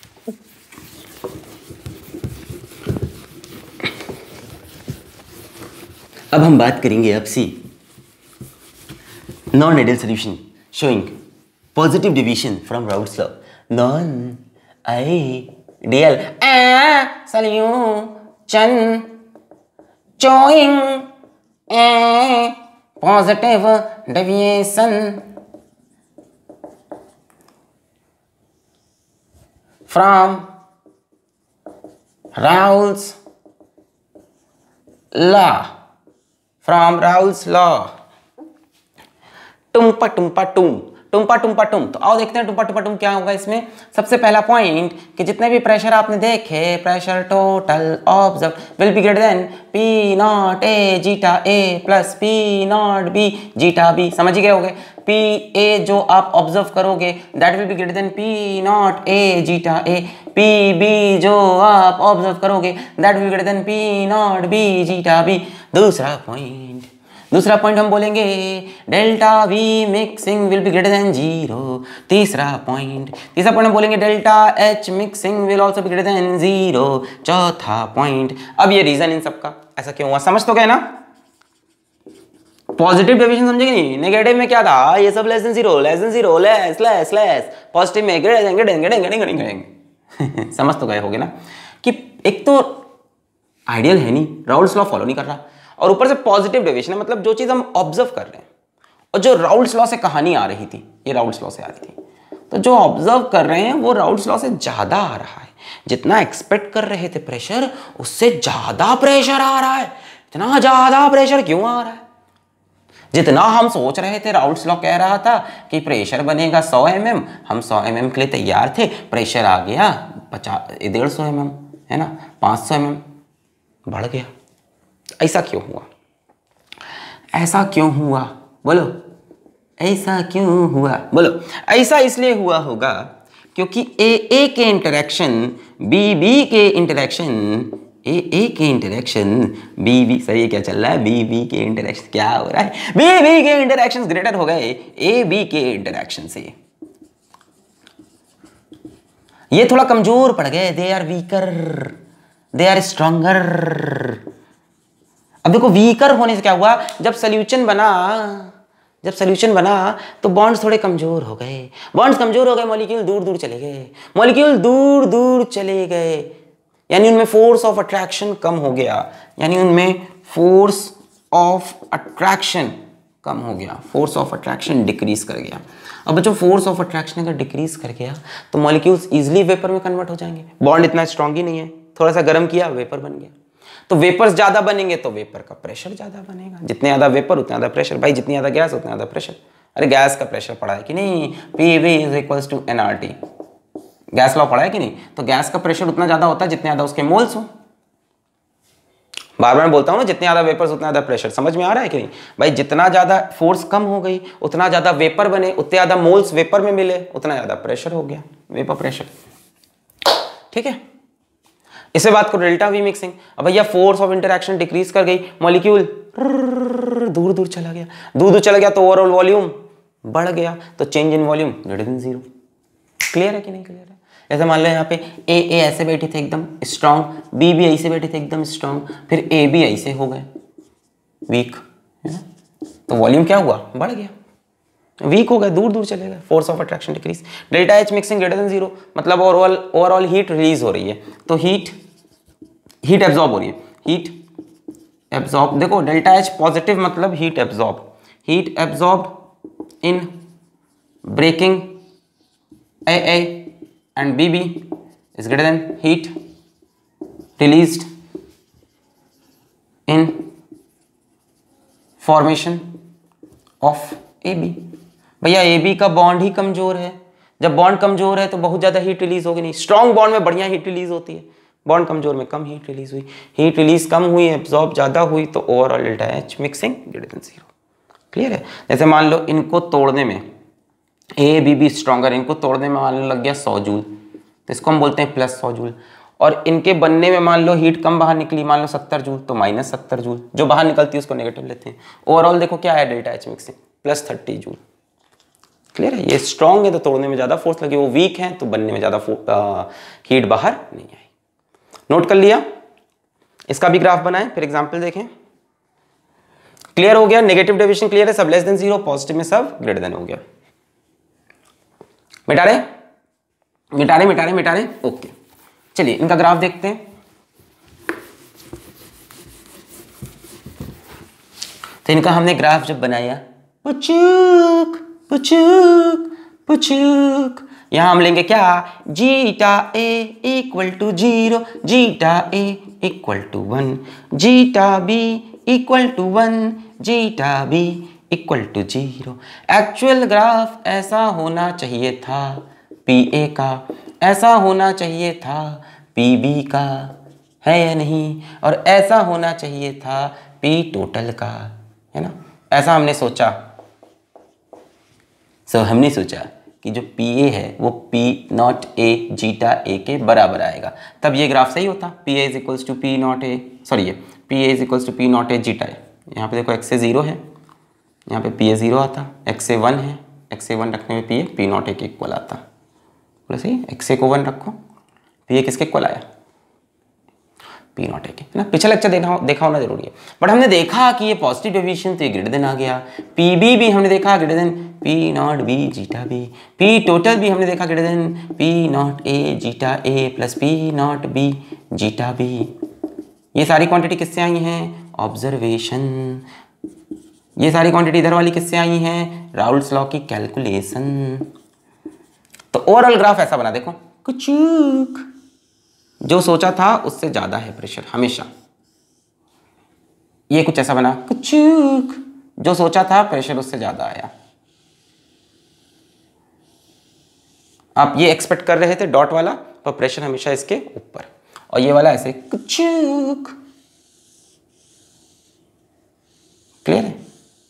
अब हम बात करेंगे अब C non ideal solution showing positive deviation from Raoult's law. Non ideal solution showing a positive deviation from Rault's law, from Rault's law। टुम्पा टुम्पा टुम, टुम्पा टुम्पा टुम। तो आओ देखते हैं टुम्पा टुम्पा टुम क्या होगा इसमें। सबसे पहला पॉइंट कि जितने भी प्रेशर आपने देखे, pressure total observe will be greater than P not A zeta A plus P not B zeta B. समझ गए होगे? पी ए जो आप ऑब्जर्व करोगे that will be greater than P not A zeta A, P B जो आप observe करोगे that will be greater than P not B zeta B. दूसरा पॉइंट, दूसरा पॉइंट हम बोलेंगे delta V mixing will be greater than zero. तीसरा point, तीसरा point हम बोलेंगे delta H mixing will also be greater than zero. चौथा point, अब ये रीजन इन सबका ऐसा क्यों हुआ समझ तो गए ना? पॉजिटिव डेविएशन समझे नहीं? नेगेटिव में क्या था? ये सब less than zero, less than zero, less less less. Positive में greater than greater than greater than greater than. समझ तो गए होगे ना कि एक तो आइडियल है नहीं, राउल्ट्स लॉ फॉलो नहीं कर रहा, और ऊपर से पॉजिटिव डेविएशन है, मतलब जो चीज हम ऑब्जर्व कर रहे हैं और जो राउल्ट्स लॉ से कहानी आ रही थी, ये राउल्ट्स लॉ से आ रही थी, तो जो ऑब्जर्व कर रहे हैं वो राउल्ट्स लॉ से ज्यादा आ रहा है। जितना एक्सपेक्ट कर रहे थे प्रेशर, उससे ज्यादा प्रेशर आ रहा है। इतना ज्यादा प्रेशर क्यों आ रहा है? जितना हम सोच रहे थे, राउल्ट्स लॉ कह रहा था कि प्रेशर बनेगा सौ एम एम, हम सौ एम एम के लिए तैयार थे, प्रेशर आ गया पचास डेढ़ सौ एम एम, है ना, पाँच सौ एम एम बढ़ गया। ऐसा क्यों हुआ? ऐसा क्यों हुआ बोलो? ऐसा क्यों हुआ बोलो? ऐसा इसलिए हुआ होगा क्योंकि ए ए के इंटरेक्शन बी बी के इंटरेक्शन ए ए के इंटरेक्शन बी बी, सही क्या चल रहा है? बी बी के इंटरेक्शन क्या हो रहा है? बी बी के इंटरेक्शन ग्रेटर हो गए ए बी के इंटरेक्शन से। ये थोड़ा कमजोर पड़ गए, they are weaker, they are stronger. अब देखो वीकर होने से क्या हुआ, जब सोल्यूशन बना जब सोल्यूशन बना तो बॉन्ड्स थोड़े कमजोर हो गए, बॉन्ड्स कमजोर हो गए, मॉलिक्यूल दूर दूर चले गए, मॉलिक्यूल दूर दूर चले गए, यानी उनमें फोर्स ऑफ अट्रैक्शन कम हो गया, यानी उनमें फोर्स ऑफ अट्रैक्शन कम हो गया, फोर्स ऑफ अट्रैक्शन डिक्रीज कर गया। अब जो फोर्स ऑफ अट्रैक्शन अगर डिक्रीज कर गया तो मॉलिक्यूल्स इजीली वेपर में कन्वर्ट हो जाएंगे। बॉन्ड इतना स्ट्रांग ही नहीं है, थोड़ा सा गर्म किया वेपर बन गया। तो वेपर्स ज्यादा बनेंगे तो वेपर का प्रेशर ज्यादा बनेगा, जितने ज्यादा वेपर उतना ज्यादा प्रेशर। भाई जितनी ज्यादा गैस उतना ज्यादा प्रेशर। अरे गैस का प्रेशर पढ़ा है कि नहीं? P V is equals to N R T, gas law पढ़ा है कि नहीं? तो गैस का प्रेशर उतना ज्यादा होता है जितने ज्यादा उसके मोल्स हो। बार बार बोलता हूँ ना, जितने ज्यादा वेपर्स उतना ज्यादा प्रेशर। समझ में आ रहा है कि नहीं? भाई जितना ज्यादा फोर्स कम हो गई, उतना ज्यादा वेपर बने, उतने ज्यादा मोल्स वेपर में मिले, उतना ज्यादा प्रेशर हो गया, वेपर प्रेशर। ठीक है, इसे बात करो डेल्टा वी मिक्सिंग। अब भैया फोर्स ऑफ इंटरेक्शन डिक्रीज कर गई, मॉलिक्यूल दूर दूर चला गया, दूर दूर चला गया तो ओवरऑल वॉल्यूम बढ़ गया, तो change in volume greater than zero. Clear है कि नहीं क्लियर है? जैसे मान लो यहाँ पे ए ए ऐसे बैठे थे एकदम स्ट्रांग, बी भी ऐसे बैठे थे एकदम स्ट्रांग, फिर ए भी ऐसे हो गए वीक, तो वॉल्यूम क्या हुआ, बढ़ गया, वीक हो गए, दूर दूर चले गए, force of attraction decrease. Delta H mixing greater than zero, मतलब ओवरऑल ओवरऑल हीट रिलीज हो रही है, तो हीट हीट एब्जॉर्ब हो रही है, हीट एब्जॉर्ब, देखो डेल्टा एच पॉजिटिव मतलब heat absorb, heat absorb in breaking A A and B B is greater than heat released in formation of A B. भैया ए बी का bond ही कमजोर है, जब बॉन्ड कमजोर है तो बहुत ज्यादा हीट रिलीज होगी नहीं, स्ट्रॉन्ग बॉन्ड में बढ़िया हीट रिलीज होती है, बॉन्ड कमजोर में कम हीट रिलीज हुई, हीट रिलीज कम हुई, एब्जॉर्ब ज्यादा हुई, तो overall delta H mixing greater than zero. Clear है। जैसे मान लो इनको तोड़ने में ए बी बी स्ट्रॉन्गर, इनको तोड़ने में मान लो लग गया सौ जूल, तो इसको हम बोलते हैं प्लस सौ जूल, और इनके बनने में मान लो हीट कम बाहर निकली, मान लो सत्तर जूल, तो माइनस सत्तर जूल, जो बाहर निकलती है उसको नेगेटिव लेते हैं। ओवरऑल देखो क्या है delta H mixing, plus thirty joule. Clear है। ये स्ट्रॉन्ग है तो तोड़ने में ज्यादा फोर्स लगी, वो वीक है तो बनने में ज्यादा हीट बाहर नहीं आई। नोट कर लिया, इसका भी ग्राफ बनाएं, फिर एग्जाम्पल देखें। क्लियर हो गया, नेगेटिव डेविएशन क्लियर है, सब लेस देन जीरो, पॉजिटिव में सब ग्रेटर देन हो गया। मिटा रहे मिटा रहे मिटा रहे मिटा रहे ओके। चलिए इनका ग्राफ देखते हैं। तो इनका हमने ग्राफ जब बनाया, पुचुक पुचुक पुचुक, यहां हम लेंगे क्या, zeta A equal to zero, zeta A equal to one, zeta B equal to one, zeta B equal to zero. Actual graph ऐसा होना चाहिए था, पी ए का ऐसा होना चाहिए था, पी बी का है या नहीं, और ऐसा होना चाहिए था पी टोटल का, है ना। ऐसा हमने सोचा, सो so, हमने सोचा कि जो पी ए है वो P not A zeta A के बराबर आएगा, तब ये ग्राफ सही होता। P A is equals to P not A, sorry ये P A is equals to P not A zeta A. यहाँ पे देखो एक्स से जीरो है, यहाँ पे पी ए जीरो आता, एक्स से वन है, एक्स से वन रखने में P A P not A के इक्वल आता, बोले सही। एक्स ए को वन रखो, पी ए किसके इक्वल आया, पी नॉट ए के, है ना। पिछला लेक्चर देखा देखा होना जरूरी है, बट हमने देखा कि ये पॉजिटिव डेविएशन तो ये ग्रेटर देन आ गया, पी बी भी हमने देखा greater than P not B zeta B, P total भी हमने देखा greater than P not A zeta A plus P not B zeta B. ये सारी क्वांटिटी किससे आई हैं, ऑब्जर्वेशन। ये सारी क्वांटिटी इधर वाली किससे आई हैं, राउल्ट्स लॉ की कैलकुलेशन। तो ओवरऑल ग्राफ ऐसा बना, देखो कुचुक, जो सोचा था उससे ज्यादा है प्रेशर हमेशा। ये कुछ ऐसा बना कुचुक, जो सोचा था प्रेशर उससे ज्यादा आया। आप ये एक्सपेक्ट कर रहे थे डॉट वाला, तो प्रेशर हमेशा इसके ऊपर, और ये वाला ऐसे कुचुक। क्लियर है।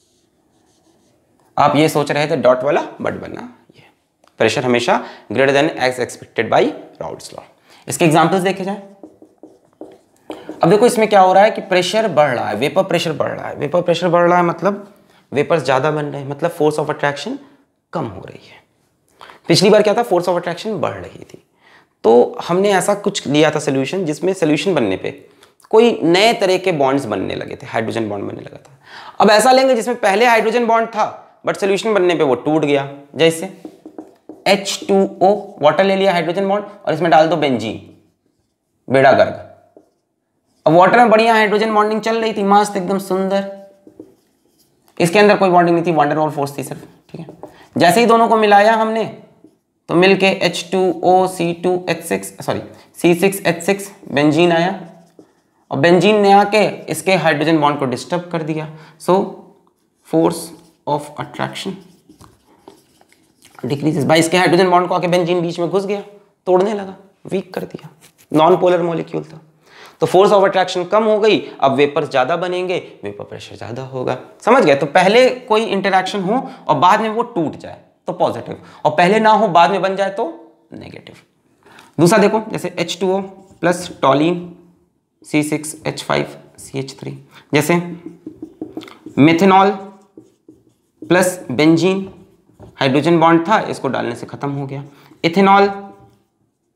आप ये सोच रहे थे डॉट वाला, बट बना ये प्रेशर हमेशा greater than as expected by Raoult's law. इसके एग्जांपल्स देखे जाए। अब देखो इसमें क्या हो रहा है कि प्रेशर बढ़ रहा है, वेपर प्रेशर बढ़ रहा है, वेपर प्रेशर बढ़ रहा है मतलब वेपर्स ज्यादा बन रहे हैं, मतलब फोर्स ऑफ अट्रैक्शन कम हो रही है। पिछली बार क्या था, फोर्स ऑफ अट्रैक्शन बढ़ रही थी, तो हमने ऐसा कुछ लिया था सोल्यूशन, जिसमें सोल्यूशन बनने पे कोई नए तरह के बॉन्ड्स बनने लगे थे, हाइड्रोजन बॉन्ड बनने लगा था। अब ऐसा लेंगे जिसमें पहले हाइड्रोजन बॉन्ड था, बट सोल्यूशन बनने पे वो टूट गया, जैसे एच टू ओ, वाटर ले लिया हाइड्रोजन बॉन्ड और इसमें डाल दो बेंजीन, बेड़ा गर्ग। अब वाटर में बढ़िया हाइड्रोजन बॉन्डिंग चल रही थी, मस्त एकदम सुंदर, इसके अंदर कोई बॉन्डिंग नहीं थी, वंडर वॉल फोर्स थी सिर्फ, ठीक है। जैसे ही दोनों को मिलाया हमने तो मिलके H two O C two H six sorry C six H six benzene आया, और बेंजीन ने आके इसके हाइड्रोजन बॉन्ड को डिस्टर्ब कर दिया, so force of attraction decreases by, इसके हाइड्रोजन बॉन्ड को आके बेंजीन बीच में घुस गया, तोड़ने लगा, वीक कर दिया, नॉन पोलर मॉलिक्यूल था, तो फोर्स ऑफ अट्रैक्शन कम हो गई। अब वेपर्स ज्यादा बनेंगे, वेपर प्रेशर ज्यादा होगा, समझ गए। तो पहले कोई इंटरेक्शन हो और बाद में वो टूट जाए तो पॉजिटिव, और पहले ना हो बाद में बन जाए तो नेगेटिव। दूसरा देखो, जैसे H two O plus toluene C six H five C H three, जैसे methanol plus benzene, hydrogen bond था, इसको डालने से खत्म हो गया। इथेनॉल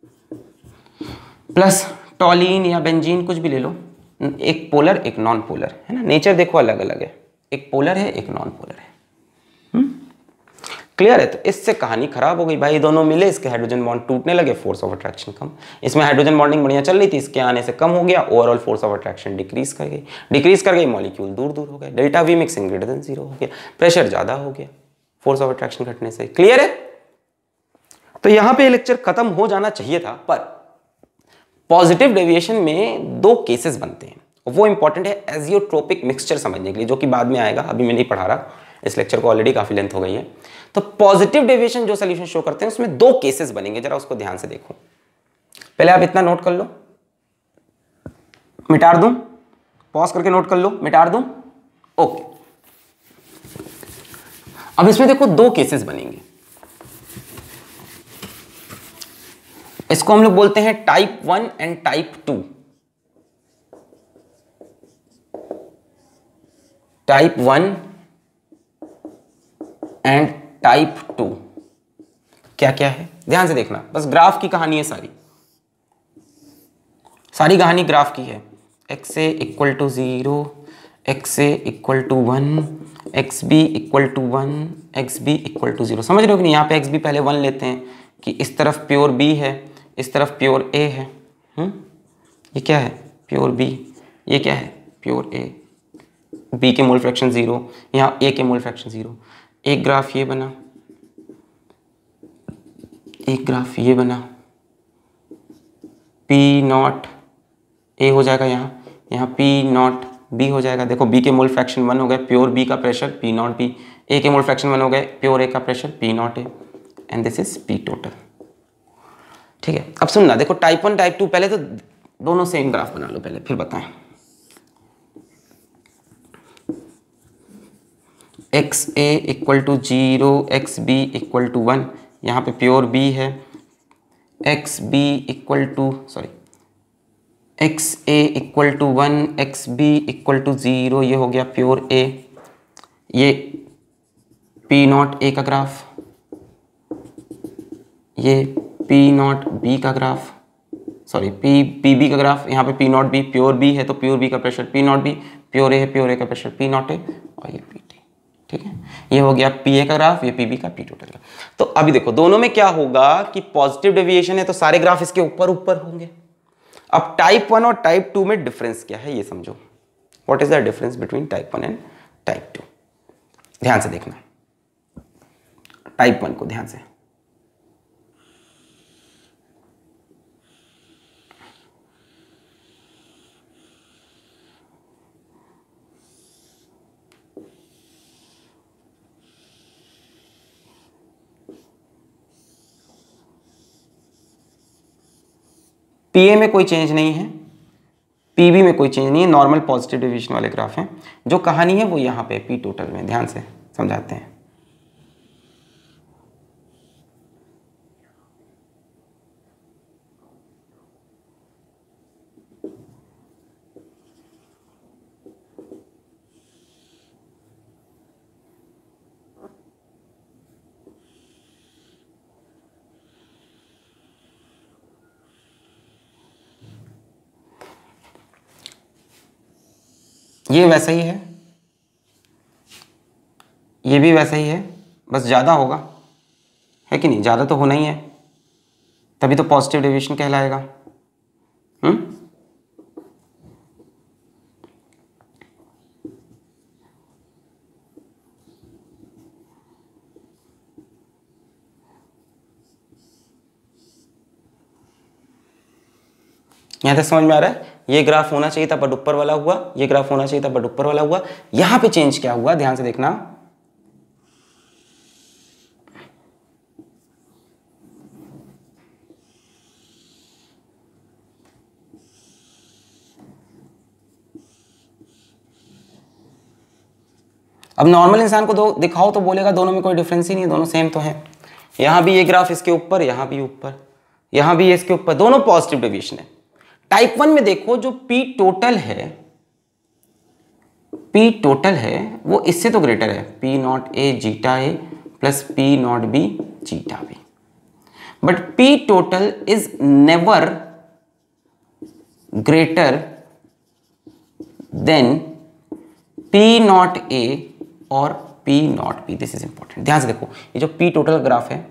प्लस टॉलिन या बेंजीन कुछ भी ले लो, एक पोलर एक नॉन पोलर है ना, नेचर देखो अलग अलग है, एक पोलर है एक नॉन पोलर है। क्लियर है? तो इससे कहानी खराब हो गई भाई, दोनों मिले, इसके हाइड्रोजन बॉन्ड टूटने लगे, फोर्स ऑफ अट्रैक्शन कम। इसमें हाइड्रोजन बॉन्डिंग बढ़िया चल रही थी, इसके आने से कम हो गया, overall force of attraction decrease कर गई, डिक्रीज कर गई, मॉलिक्यूल दूर दूर हो गए, delta V mixing greater than zero हो गया, प्रेशर ज्यादा हो गया फोर्स ऑफ अट्रैक्शन घटने से। क्लियर है? तो यहां पे लेक्चर खत्म हो जाना चाहिए था, पर पॉजिटिव डेविएशन में दो केसेस बनते हैं, वो इंपॉर्टेंट है एजियोट्रोपिक मिक्सचर समझने के लिए, जो कि बाद में आएगा, अभी मैं नहीं पढ़ा रहा, इस लेक्चर को ऑलरेडी काफी लेंथ हो गई है। तो पॉजिटिव डेविएशन जो सोल्यूशन शो करते हैं उसमें दो केसेस बनेंगे, जरा उसको ध्यान से देखो। पहले आप इतना नोट कर लो, मिटा दूं, पॉज करके नोट कर लो, मिटा दूं, ओके। अब इसमें देखो दो केसेस बनेंगे, इसको हम लोग बोलते हैं type one and type two. Type one and type two क्या क्या है ध्यान से देखना, बस ग्राफ की कहानी है सारी, सारी कहानी ग्राफ की है। X A equal to zero, X A equal to one, X B equal to one, X B equal to zero. समझ रहे हो कि नहीं? यहाँ पे एक्स बी पहले वन लेते हैं कि इस तरफ प्योर बी है, इस तरफ प्योर ए है। हुँ? ये क्या है? Pure B. ये क्या है? प्योर ए। बी के मोल फ्रैक्शन जीरो, यहाँ ए के मोल फ्रैक्शन जीरो। एक ग्राफ ये बना, एक ग्राफ ये बना, पी नॉट ए हो जाएगा यहाँ, यहाँ पी नॉट बी हो जाएगा। देखो बी के मोल फ्रैक्शन वन हो गए, प्योर बी का pressure P not B, A के मोल फ्रैक्शन वन हो गए, प्योर ए का pressure P not A, and this is P total. ठीक है, अब सुनना, देखो टाइप वन टाइप टू, पहले तो दोनों सेम ग्राफ बना लो पहले, फिर बताएं। X A equal to zero, X B equal to one, यहाँ पे प्योर बी है, X B equal to sorry X A equal to one, X B equal to zero, ये हो गया प्योर ए। ये पी नॉट ए का graph, ये P not B का graph, sorry P P B का ग्राफ, यहाँ पे P not B, pure B है तो प्योर बी का pressure P not B, pure A है प्योर ए का प्रेशर पी नॉट ए, और ये पी टी। ठीक है, ये हो गया पी ए का ग्राफ, ये पी बी का, पी टोटल का। तो अभी देखो दोनों में क्या होगा कि पॉजिटिव डेविएशन है तो सारे ग्राफ इसके ऊपर ऊपर होंगे। अब टाइप वन और टाइप टू में डिफरेंस क्या है ये समझो। What is the difference between type one and type two? ध्यान से देखना, टाइप वन को ध्यान से। पीए में कोई चेंज नहीं है, पीबी में कोई चेंज नहीं है, नॉर्मल पॉजिटिव डेविएशन वाले ग्राफ हैं। जो कहानी है वो यहाँ पे पी टोटल में, ध्यान से समझाते हैं। ये वैसा ही है, ये भी वैसा ही है, बस ज़्यादा होगा, है कि नहीं? ज़्यादा तो होना ही है, तभी तो पॉजिटिव डेविएशन कहलाएगा। हम्म यहाँ तक समझ में आ रहा है? ये ग्राफ होना चाहिए था बट ऊपर वाला हुआ, ये ग्राफ होना चाहिए था बट ऊपर वाला हुआ। यहां पे चेंज क्या हुआ ध्यान से देखना। अब नॉर्मल इंसान को दो दिखाओ तो बोलेगा दोनों में कोई डिफरेंस ही नहीं है, दोनों सेम तो हैं। यहां भी ये ग्राफ इसके ऊपर, यहां भी ऊपर, यहां भी इसके ऊपर, दोनों पॉजिटिव डेविएशन है। टाइप वन में देखो जो पी टोटल है, पी टोटल है वो इससे तो ग्रेटर है, P not A zeta A plus P not B zeta B, but P total is never greater than P not A और P not B. This is important, ध्यान से देखो, ये जो पी टोटल ग्राफ है,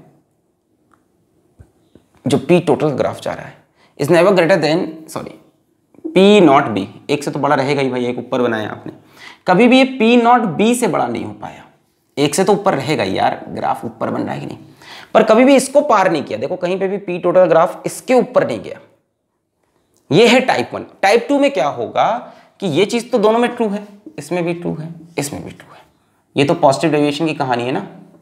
जो P total graph जा रहा है, is never greater than, sorry, P not B, एक से तो बड़ा रहेगा ही भाई, एक ऊपर बनाया आपने, कभी भी ये पी नॉट बी से बड़ा नहीं हो पाया, एक से तो ऊपर रहेगा यार, ग्राफ ऊपर बन रहा है कि नहीं, पर कभी भी इसको पार नहीं किया। देखो कहीं पे भी पी टोटल ग्राफ इसके ऊपर नहीं गया। ये है टाइप वन। टाइप टू में क्या होगा कि ये चीज तो दोनों में ट्रू है, इसमें भी ट्रू है, इसमें भी ट्रू है। ये तो पॉजिटिव डेविएशन की कहानी है ना,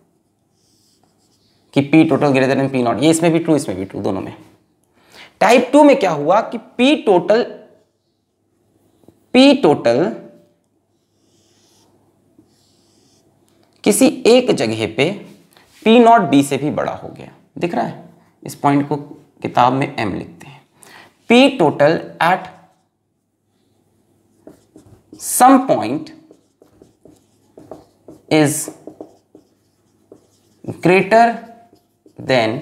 कि P total greater than P naught, ये इसमें भी ट्रू, इसमें भी ट्रू, दोनों में। टाइप टू में क्या हुआ कि पी टोटल पी टोटल किसी एक जगह पे पी नॉट बी से भी बड़ा हो गया। दिख रहा है? इस पॉइंट को किताब में एम लिखते हैं। P total at some point is greater than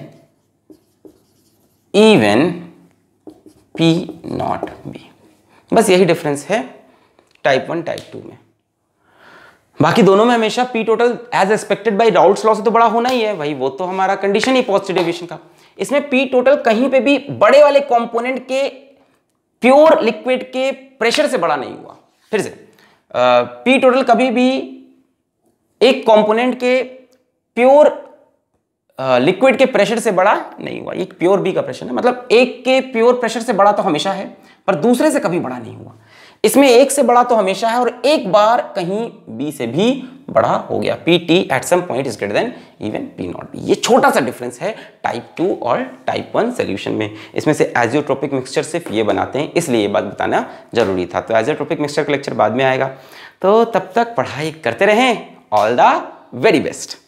even P not B. बस यही डिफरेंस है टाइप वन टाइप टू में। बाकी दोनों में हमेशा P total as expected by Raoult's law से तो बड़ा होना ही है भाई, वो तो हमारा कंडीशन ही पॉजिटिव डेविएशन का। इसमें पी टोटल कहीं पे भी बड़े वाले कंपोनेंट के प्योर लिक्विड के प्रेशर से बड़ा नहीं हुआ। फिर से पी टोटल कभी भी एक कंपोनेंट के प्योर लिक्विड के प्रेशर से बड़ा नहीं हुआ। एक प्योर बी का प्रेशर है, मतलब एक के प्योर प्रेशर से बड़ा तो हमेशा है, पर दूसरे से कभी बड़ा नहीं हुआ। इसमें एक से बड़ा तो हमेशा है और एक बार कहीं बी से भी बड़ा हो गया। P T at some point is greater than even P not B. ये छोटा सा डिफरेंस है टाइप टू और टाइप वन सोल्यूशन में। इसमें से एजियोट्रोपिक मिक्सचर सिर्फ ये बनाते हैं, इसलिए ये बात बताना जरूरी था। तो एजियोट्रोपिक मिक्सचर का लेक्चर बाद में आएगा, तो तब तक पढ़ाई करते रहें। All the very best.